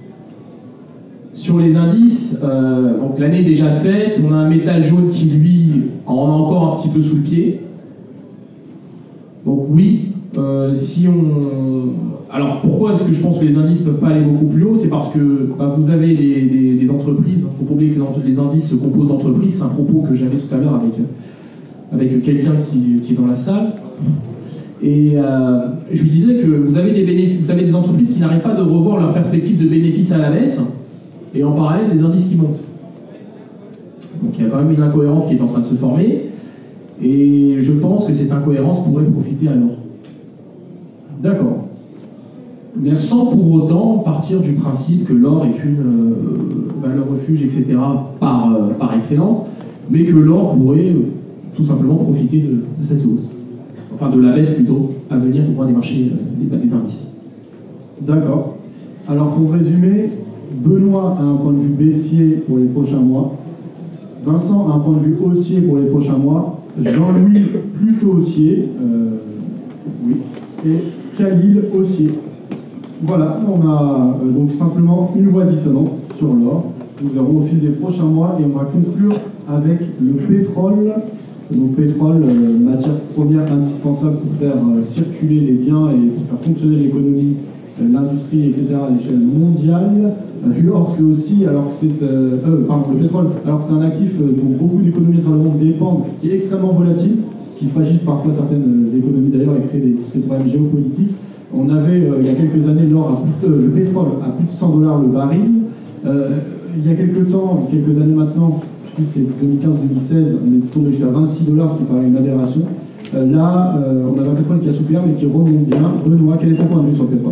sur les indices, euh, donc l'année est déjà faite, on a un métal jaune qui lui en a encore un petit peu sous le pied. Donc oui, euh, si on... Alors pourquoi est-ce que je pense que les indices ne peuvent pas aller beaucoup plus haut? C'est parce que bah, vous avez des, des, des entreprises, il ne faut pas oublier que les, les indices se composent d'entreprises, c'est un propos que j'avais tout à l'heure avec, avec quelqu'un qui, qui est dans la salle. Et euh, je lui disais que vous avez, des bénéfices, vous avez des entreprises qui n'arrêtent pas de revoir leur perspective de bénéfices à la baisse, et en parallèle des indices qui montent. Donc il y a quand même une incohérence qui est en train de se former, et je pense que cette incohérence pourrait profiter à l'or.
D'accord.
Sans pour autant partir du principe que l'or est une euh, valeur refuge, et cetera, par, euh, par excellence, mais que l'or pourrait euh, tout simplement profiter de, de cette hausse. Enfin, de la baisse plutôt, à venir au moins des marchés, euh, des, des indices.
D'accord. Alors pour résumer, Benoît a un point de vue baissier pour les prochains mois, Vincent a un point de vue haussier pour les prochains mois, Jean-Louis plutôt haussier, euh, oui, et Khalil haussier. Voilà, on a euh, donc simplement une voix dissonante sur l'or. Nous verrons au fil des prochains mois et on va conclure avec le pétrole. Donc pétrole, euh, matière première indispensable pour faire euh, circuler les biens et pour faire fonctionner l'économie, euh, l'industrie, et cetera à l'échelle mondiale. Euh, l'or, c'est aussi, alors que c'est, euh, euh, pardon, le pétrole, alors que c'est un actif euh, dont beaucoup d'économies à travers le monde dépendent, qui est extrêmement volatile, ce qui fragilise parfois certaines économies d'ailleurs et crée des, des problèmes géopolitiques. On avait euh, il y a quelques années l'or à plus de, euh, le pétrole à plus de cent dollars le baril. Euh, il y a quelques temps, quelques années maintenant, je sais plus c'était deux mille quinze deux mille seize, on est tombé jusqu'à vingt-six dollars, ce qui paraît une aberration. Euh, là, euh, on avait un pétrole qui a souffert mais qui remonte bien. Benoît, quel est ton point de vue sur le pétrole?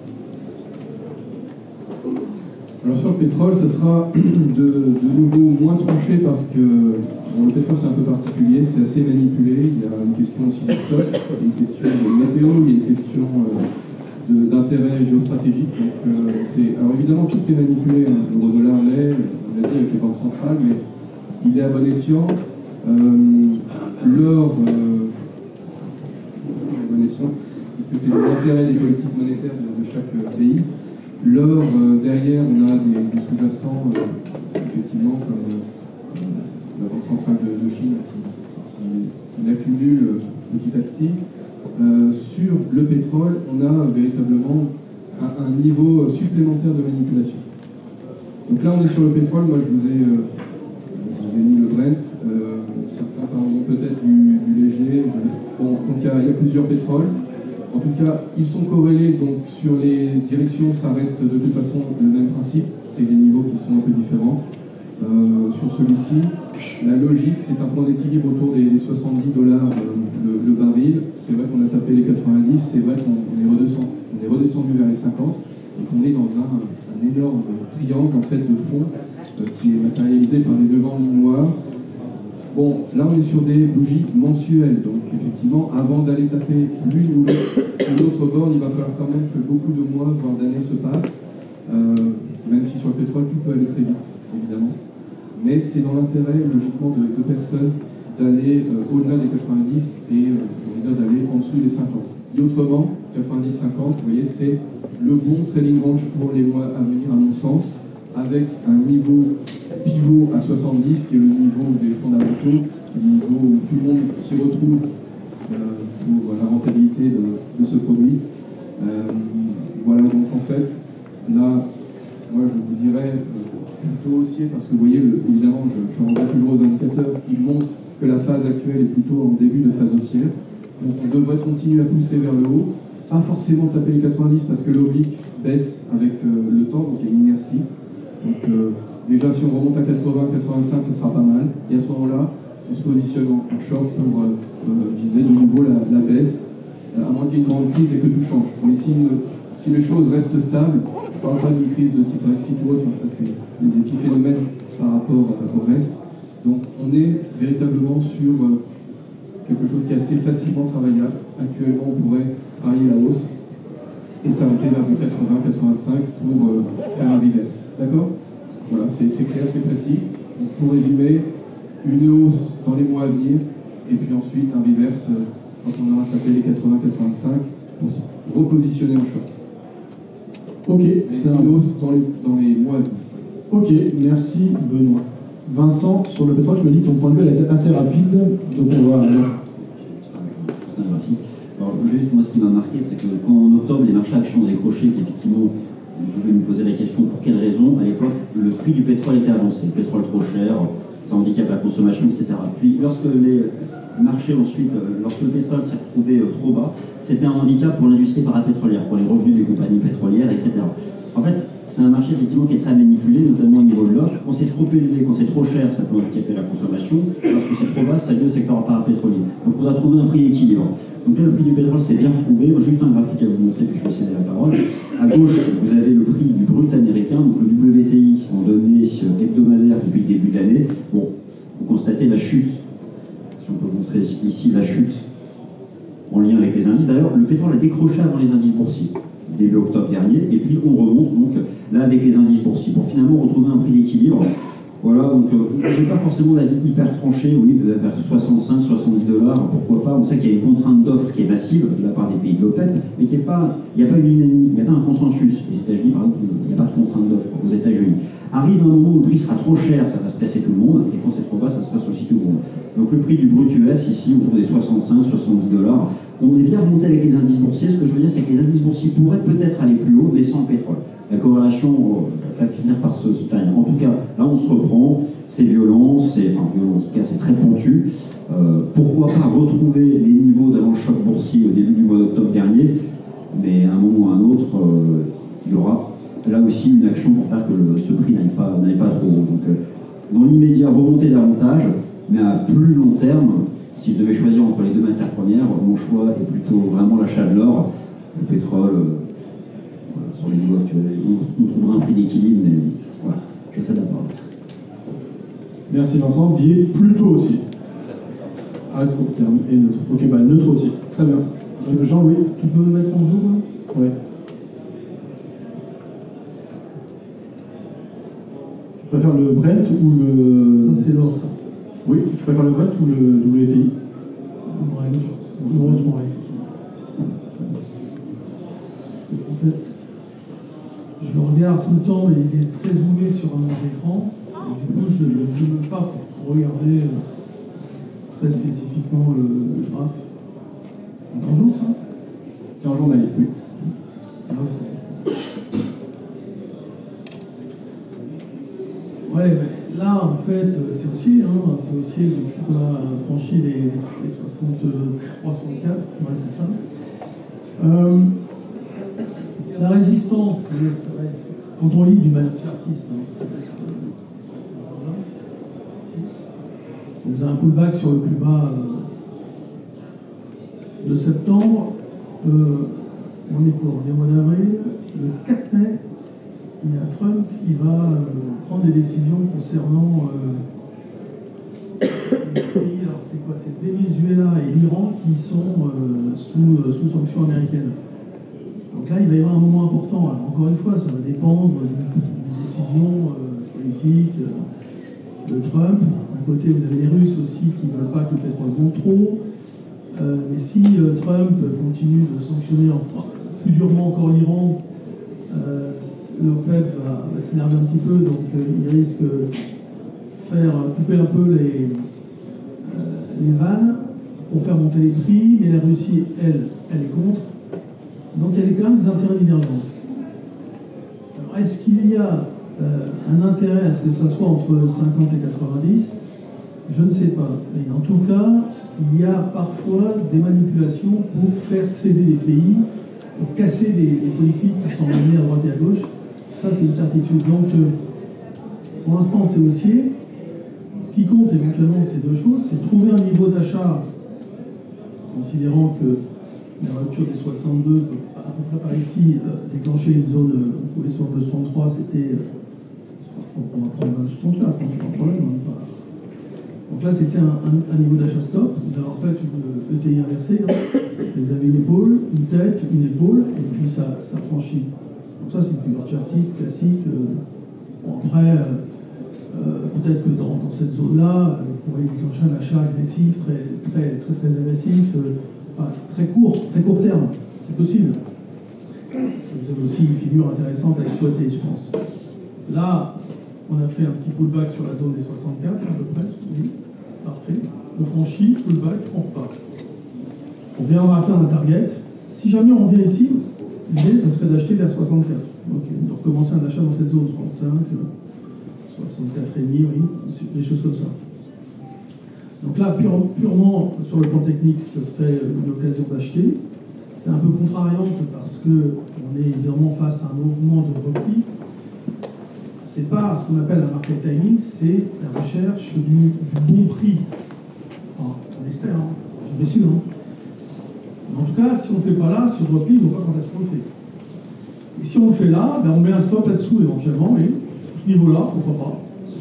Alors sur le pétrole, ça sera de, de nouveau moins tranché parce que bon, le pétrole c'est un peu particulier, c'est assez manipulé. Il y a une question aussi de stock, une question de météo, il y a une question euh, de- d'intérêt géostratégique. Donc, euh, c'est, alors évidemment tout est manipulé, hein. L'euro-dollar l'est, on l'a dit avec les banques centrales, mais il est à bon escient. Euh, L'or, euh, à bon escient, parce que c'est l'intérêt des politiques monétaires de, de chaque euh, pays. L'or, euh, derrière, on a des, des sous-jacents, euh, effectivement, comme euh, la Banque centrale de, de Chine, qui, qui, qui l'accumule euh, petit à petit. Euh, sur le pétrole, on a véritablement un, un niveau supplémentaire de manipulation. Donc là, on est sur le pétrole. Moi, je vous ai, euh, je vous ai mis le Brent. Euh, certains parleront peut-être du, du léger. Bon, donc il y, a, il y a plusieurs pétroles. En tout cas, ils sont corrélés, donc sur les directions, ça reste de toute façon le même principe, c'est les niveaux qui sont un peu différents. Euh, sur celui-ci, la logique, c'est un point d'équilibre autour des, des soixante-dix dollars euh, le, le baril. C'est vrai qu'on a tapé les quatre-vingt-dix, c'est vrai qu'on est redescendu, on est redescendu vers les cinquante, et qu'on est dans un, un énorme triangle en fait, de fond euh, qui est matérialisé par les deux grandes lignes noires. Bon, là on est sur des bougies mensuelles, donc effectivement, avant d'aller taper l'une ou l'autre borne, il va falloir quand même que beaucoup de mois, voire d'années se passent, euh, même si sur le pétrole tout peut aller très vite, évidemment. Mais c'est dans l'intérêt, logiquement, de, de personnes d'aller euh, au-delà des quatre-vingt-dix et euh, d'aller en dessous des cinquante. Dit autrement, quatre-vingt-dix cinquante, vous voyez, c'est le bon trading range pour les mois à venir, à mon sens, avec un niveau pivot à soixante-dix, qui est le niveau des fondamentaux, le niveau où tout le monde s'y retrouve pour la rentabilité de, de ce produit. Euh, voilà, donc en fait, là, moi je vous dirais euh, plutôt haussier, parce que vous voyez, le, évidemment, je, je renvoie toujours aux indicateurs, ils montrent que la phase actuelle est plutôt en début de phase haussière. Donc on devrait continuer à pousser vers le haut, pas forcément taper les quatre-vingt-dix parce que l'oblique baisse avec euh, le temps, donc il y a une inertie. Donc euh, déjà si on remonte à quatre-vingts, quatre-vingt-cinq, ça sera pas mal. Et à ce moment-là, on se positionne en short pour euh, euh, viser de nouveau la, la baisse, à moins qu'il y ait une grande crise et que tout change. Mais si, si les choses restent stables, je ne parle pas d'une crise de type Brexit ou autre, ça c'est des épiphénomènes par rapport euh, au reste. Donc on est véritablement sur euh, quelque chose qui est assez facilement travaillable. Actuellement, on pourrait travailler la hausse et s'arrêter vers du quatre-vingts, quatre-vingt-cinq pour euh, faire un reverse. D'accord? Voilà, c'est clair, c'est précis. Donc, pour résumer, une hausse dans les mois à venir et puis ensuite un reverse euh, quand on aura tapé les quatre-vingts, quatre-vingt-cinq pour se repositionner en short.
Ok,
c'est une hausse dans les, dans les mois à venir.
Ok, merci Benoît. Vincent, sur le pétrole, tu m'as dit que ton point de vue elle a été assez rapide, donc on va...
Alors, juste, moi, ce qui m'a marqué, c'est que quand en octobre, les marchés actions ont décroché, qu'effectivement, vous pouvez me poser la question pour quelle raison, à l'époque, le prix du pétrole était avancé. Le pétrole trop cher, ça handicape la consommation, et cetera. Puis, lorsque les marchés ensuite, lorsque le pétrole s'est retrouvé trop bas, c'était un handicap pour l'industrie parapétrolière, pour les revenus des compagnies pétrolières, et cetera. En fait, c'est un marché effectivement qui est très manipulé, notamment au niveau de l'offre. Quand c'est trop élevé, quand c'est trop cher, ça peut handicaper la consommation. Lorsque c'est trop bas, ça aide le secteur parapétrolier. Donc il faudra trouver un prix d'équilibre. Donc là, le prix du pétrole s'est bien retrouvé. Juste un graphique à vous montrer, puis je vais céder la parole. À gauche, vous avez le prix du brut américain, donc le W T I en données hebdomadaires depuis le début de l'année. Bon, vous constatez la chute. Si on peut montrer ici la chute en lien avec les indices. D'ailleurs, le pétrole a décroché avant les indices boursiers, début octobre dernier, et puis on remonte donc là avec les indices boursiers pour finalement retrouver un prix d'équilibre. Voilà, donc euh, je n'ai pas forcément d'avis hyper tranché, oui, vers soixante-cinq, soixante-dix dollars, pourquoi pas. On sait qu'il y a une contrainte d'offre qui est massive de la part des pays de l'OPEP, mais qu'il n'y a pas, il n'y a pas une unanimité, il n'y a pas un consensus. Les États-Unis, par exemple, il n'y a pas de contrainte d'offre aux États-Unis. Arrive un moment où le prix sera trop cher, ça va se casser tout le monde, et quand c'est trop bas, ça se passe aussi tout le monde. Donc le prix du brut U S ici, autour des soixante-cinq, soixante-dix dollars, on est bien remonté avec les indices boursiers. Ce que je veux dire, c'est que les indices boursiers pourraient peut-être aller plus haut, mais sans le pétrole. La corrélation euh, va finir par se taire. En tout cas, là, on se reprend, c'est violent, c'est, enfin, violent, en tout cas, c'est très pentu. Euh, pourquoi pas retrouver les niveaux d'avant le choc boursier au début du mois d'octobre dernier, mais à un moment ou à un autre, euh, il y aura là aussi une action pour faire que le, ce prix n'aille pas, n'aille pas trop haut. Donc, euh, dans l'immédiat, remonter davantage, mais à plus long terme, si je devais choisir entre les deux matières premières, mon choix est plutôt vraiment l'achat de l'or, le pétrole. Euh, sur les niveaux actuels. On, on trouvera un prix d'équilibre, mais voilà, je sais d'abord.
Merci Vincent. Biais plutôt aussi. À court terme et neutre. Ok, bah neutre aussi. Très bien. Euh, Jean-Louis,
Tu peux me mettre en jour là?
Oui. Je préfère le Brent ou le...
Ça c'est l'or, ça.
Oui, je préfère le Brent ou le W T I?
Brent. Heureusement, Brent. En fait, je le regarde tout le temps, mais il est très zoomé sur un écran. Et du coup, je ne zoome pas pour regarder euh, très spécifiquement le, le graphe. C'est un jour, ça?
C'est un journalier, oui.
Ah ouais, c'est... Ouais, mais là, en fait, c'est haussier, hein, c'est haussier depuis qu'on a franchi les, les soixante-trois, soixante-quatre, ouais, c'est ça. Euh, la résistance, ça va être, quand on lit du chartiste, hein, ça va être, euh, voilà, ici. Vous avez un pullback sur le plus bas euh, de septembre. Euh, on est quoi? On est au mois d'avril. Le quatre mai, il y a Trump qui va euh, prendre des décisions concernant euh, les pays, alors c'est quoi? C'est Venezuela et l'Iran qui sont euh, sous, euh, sous sanctions américaines. Donc là, il va y avoir un moment important. Alors, encore une fois, ça va dépendre des décisions euh, politiques euh, de Trump. D'un côté, vous avez les Russes aussi qui ne veulent pas que le pétrole monte trop. Euh, mais si euh, Trump continue de sanctionner enfin, plus durement encore l'Iran, euh, l'OPEP va, va s'énerver un petit peu, donc euh, il risque de faire couper un peu les, euh, les vannes. pour faire monter les prix, mais la Russie, elle, elle est contre. Donc il y a quand même des intérêts divergents. Alors est-ce qu'il y a euh, un intérêt à ce que ça soit entre cinquante et quatre-vingt-dix? Je ne sais pas. Mais en tout cas, il y a parfois des manipulations pour faire céder des pays, pour casser des, des politiques qui sont menées à droite et à gauche. Ça, c'est une certitude. Donc, euh, pour l'instant, c'est haussier. Ce qui compte éventuellement, c'est deux choses. C'est trouver un niveau d'achat, considérant que la rupture des soixante-deux, à peu près par ici, euh, déclencher une zone, euh, on pouvait sur le soixante-trois, c'était... Euh, on va prendre le soixante-quatre, c'est pas un problème. On pas... Donc là, c'était un, un, un niveau d'achat stop. Vous avez en fait une E T I inversée. Hein. Vous avez une épaule, une tête, une épaule, et puis ça, ça franchit. Donc ça, c'est une figure chartiste classique. Euh, bon, après, euh, euh, peut-être que dans, dans cette zone-là, euh, vous pourrez déclencher un achat agressif, très, très, très, très agressif, euh, enfin, très court, très court terme. C'est possible. Vous avez aussi une figure intéressante à exploiter, je pense. Là, on a fait un petit pullback sur la zone des soixante-quatre, à peu près. Oui. Parfait. On franchit, pullback, on repart. On vient de atteindre un target. Si jamais on revient ici, l'idée, ça serait d'acheter vers soixante-quatre. Ok. De recommencer un achat dans cette zone, soixante-cinq, soixante-quatre virgule cinq, oui, des choses comme ça. Donc là, pure, purement sur le plan technique, ce serait une occasion d'acheter. C'est un peu contrariante parce qu'on est évidemment face à un mouvement de repli. C'est pas ce qu'on appelle un market timing, c'est la recherche du, du bon prix. Enfin, on espère, hein, je suis sûr. Hein. Mais en tout cas, si on ne le fait pas là, sur le repli, on ne voit pas quand est-ce qu'on le fait. Et si on le fait là, ben on met un stop là-dessous éventuellement, et sur ce niveau-là, pourquoi pas.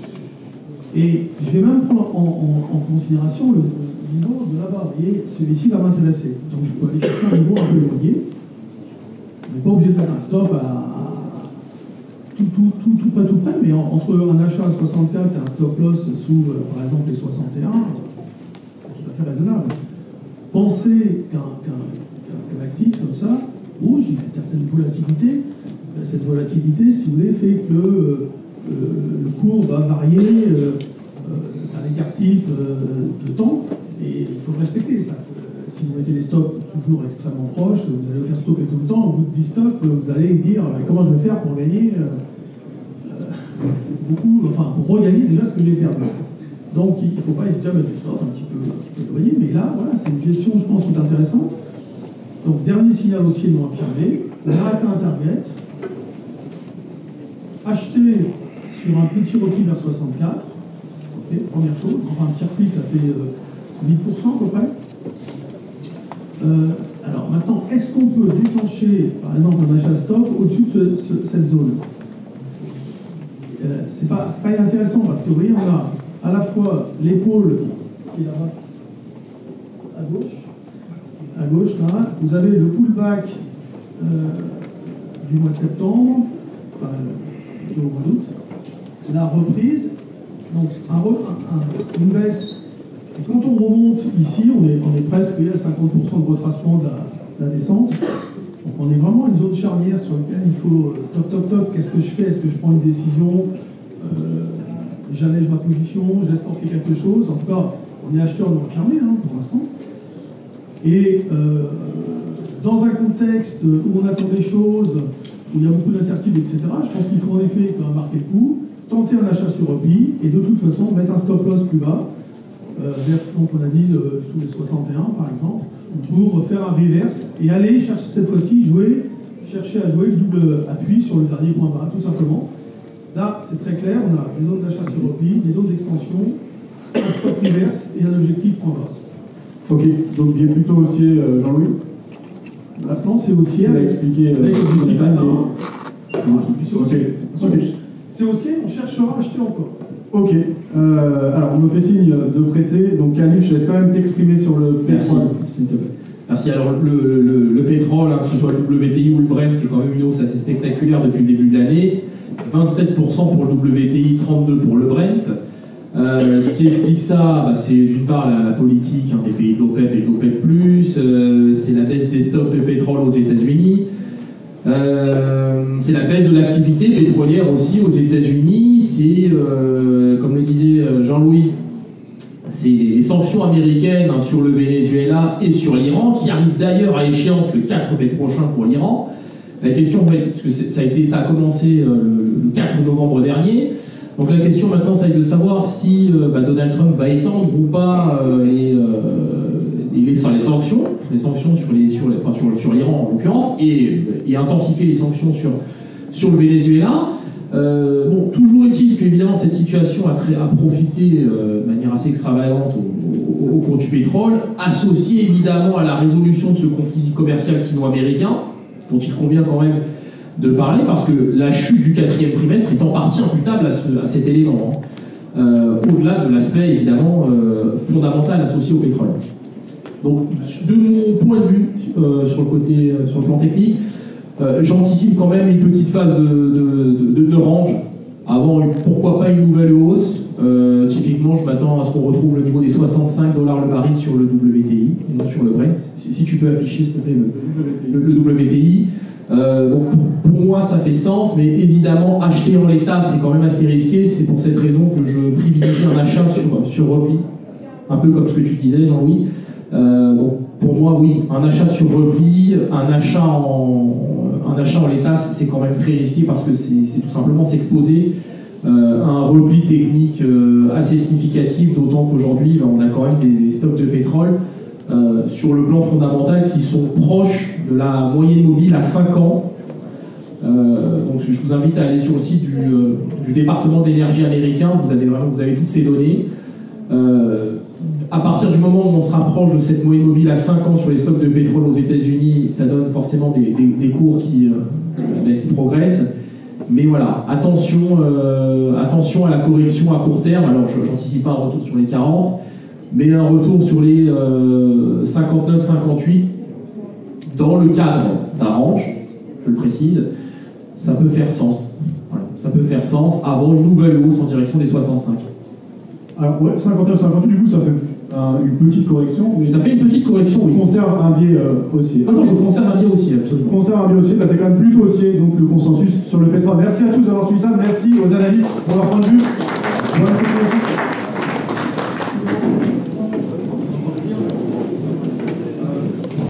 Et je vais même prendre en, en, en considération le, le niveau de là-bas. Vous voyez, celui-ci va m'intéresser. Donc je peux aller chercher un niveau un peu éloigné. On n'est pas obligé de mettre un stop à Tout, tout, tout, tout près, tout près, mais en, entre un achat à soixante-quatre et un stop loss sous, euh, par exemple, les soixante et un, c'est tout à fait raisonnable. Pensez qu'un qu'un, qu'un actif comme ça, rouge, il y a une certaine volatilité. Cette volatilité, si vous voulez, fait que euh, le cours va varier euh, euh, à l'écart type euh, de temps, et il faut le respecter, ça. Si vous mettez les stops toujours extrêmement proches, vous allez le faire stopper tout le temps. Au bout de dix stops, vous allez dire comment je vais faire pour gagner euh, beaucoup, enfin pour regagner déjà ce que j'ai perdu. Donc il ne faut pas hésiter à mettre des stops un petit peu, un petit peu éloignés, mais là, voilà, c'est une gestion, je pense, qui est intéressante. Donc dernier signal haussier non affirmé, on a atteint un target. Acheter sur un petit repli vers soixante-quatre, okay, première chose, enfin un petit repli ça fait euh, huit pour cent à peu près. Euh, alors maintenant, est-ce qu'on peut déclencher, par exemple, un achat stop au-dessus de ce, ce, cette zone? euh, C'est pas, c'est pas intéressant parce que vous voyez, on a à la fois l'épaule qui est là-bas, à gauche, à gauche là, vous avez le pullback euh, du mois de septembre, enfin, plutôt au mois d'août, la reprise, donc un, un, un, une baisse. Et quand on remonte ici, on est, on est presque à cinquante pour cent de retracement de la, de la descente. Donc on est vraiment à une zone charnière sur laquelle il faut euh, toc toc toc, qu'est-ce que je fais? Est-ce que je prends une décision? euh, J'allège ma position, je laisse tenter quelque chose. En tout cas, on est acheteur non affirmé hein, pour l'instant. Et euh, dans un contexte où on attend des choses, où il y a beaucoup d'incertitudes, et cetera, je pense qu'il faut en effet, quand même marquer le coup, tenter un achat sur repli et de toute façon mettre un stop loss plus bas. Euh, vers, donc on a dit euh, sous les soixante et un par exemple, pour faire un reverse et aller chercher cette fois-ci jouer, chercher à jouer le double appui sur le dernier point bas, tout simplement. Là, c'est très clair, on a des zones d'achat sur repli, des zones d'extension, un stop reverse et un objectif point bas.
Ok, donc il est plutôt haussier, euh, Jean-Louis.
Maintenant, c'est haussier
Il a
avec,
expliqué euh,
avec objectif atteint.
et... okay. Okay.
C'est haussier, on cherchera à acheter encore.
Ok, euh, alors on me fait signe de presser, donc Khalil, je laisse quand même t'exprimer sur le pétrole, s'il te plaît.
Merci. Alors le, le, le pétrole, hein, que ce soit le W T I ou le Brent, c'est quand même une hausse assez spectaculaire depuis le début de l'année. vingt-sept pour cent pour le W T I, trente-deux pour le Brent. Euh, ce qui explique ça, bah, c'est d'une part la, la politique hein, des pays de l'OPEP et de l'OPEP plus, euh, c'est la baisse des stocks de pétrole aux États-Unis. Euh, c'est la baisse de l'activité pétrolière aussi aux États-Unis. C'est, euh, comme le disait Jean-Louis, c'est les sanctions américaines hein, sur le Venezuela et sur l'Iran, qui arrivent d'ailleurs à échéance le quatre mai prochain pour l'Iran. La question, parce que ça a, été, ça a commencé euh, le quatre novembre dernier, donc la question maintenant, ça va être de savoir si euh, bah, Donald Trump va étendre ou pas euh, les, euh, les, les sanctions, les sanctions sur les, sur, les, enfin, sur, sur l'Iran en l'occurrence, et, et intensifier les sanctions sur, sur le Venezuela. Euh, bon, toujours est-il qu'évidemment cette situation a, très, a profité euh, de manière assez extravagante au, au, au cours du pétrole, associé évidemment à la résolution de ce conflit commercial sino-américain, dont il convient quand même de parler, parce que la chute du quatrième trimestre est en partie imputable à, ce, à cet élément, hein, euh, au-delà de l'aspect évidemment euh, fondamental associé au pétrole. Donc, de mon point de vue, euh, sur le côté, euh, sur le plan technique, euh, j'anticipe quand même une petite phase de, de, de, de range, avant une, pourquoi pas une nouvelle hausse. Euh, typiquement, je m'attends à ce qu'on retrouve le niveau des soixante-cinq dollars le baril sur le W T I, et non sur le Brent. Si, si tu peux afficher, s'il te plaît, le, le, le W T I. Euh, donc pour, pour moi, ça fait sens, mais évidemment, acheter en l'état, c'est quand même assez risqué. C'est pour cette raison que je privilégie un achat sur, sur repli, un peu comme ce que tu disais, Jean-Louis. Euh, donc pour moi, oui, un achat sur repli, un achat en, un achat en l'état, c'est quand même très risqué parce que c'est tout simplement s'exposer euh, à un repli technique euh, assez significatif, d'autant qu'aujourd'hui, ben, on a quand même des, des stocks de pétrole euh, sur le plan fondamental qui sont proches de la moyenne mobile à cinq ans. Euh, donc je vous invite à aller sur le site du, euh, du département de l'énergie américain, vous avez, vraiment, vous avez toutes ces données. Euh, à partir du moment où on se rapproche de cette moyenne mobile à cinq ans sur les stocks de pétrole aux États-Unis, ça donne forcément des, des, des cours qui, euh, qui progressent. Mais voilà, attention, euh, attention à la correction à court terme. Alors, je n'anticipe pas un retour sur les quarante, mais un retour sur les euh, cinquante-neuf cinquante-huit dans le cadre d'un range, je le précise, ça peut faire sens. Voilà, ça peut faire sens avant une nouvelle hausse en direction des soixante-cinq.
Alors, ouais, cinquante-neuf cinquante-huit, du coup, ça fait euh, une petite correction. Mais
ça fait une petite correction, oui.
On conserve un biais euh, haussier.
Ah non, je conserve un biais haussier, absolument.
On conserve un biais haussier, bah, c'est quand même plutôt haussier, donc le consensus sur le pétrole. Merci à tous d'avoir suivi ça, merci aux analystes pour leur point de vue. Bonne continuation.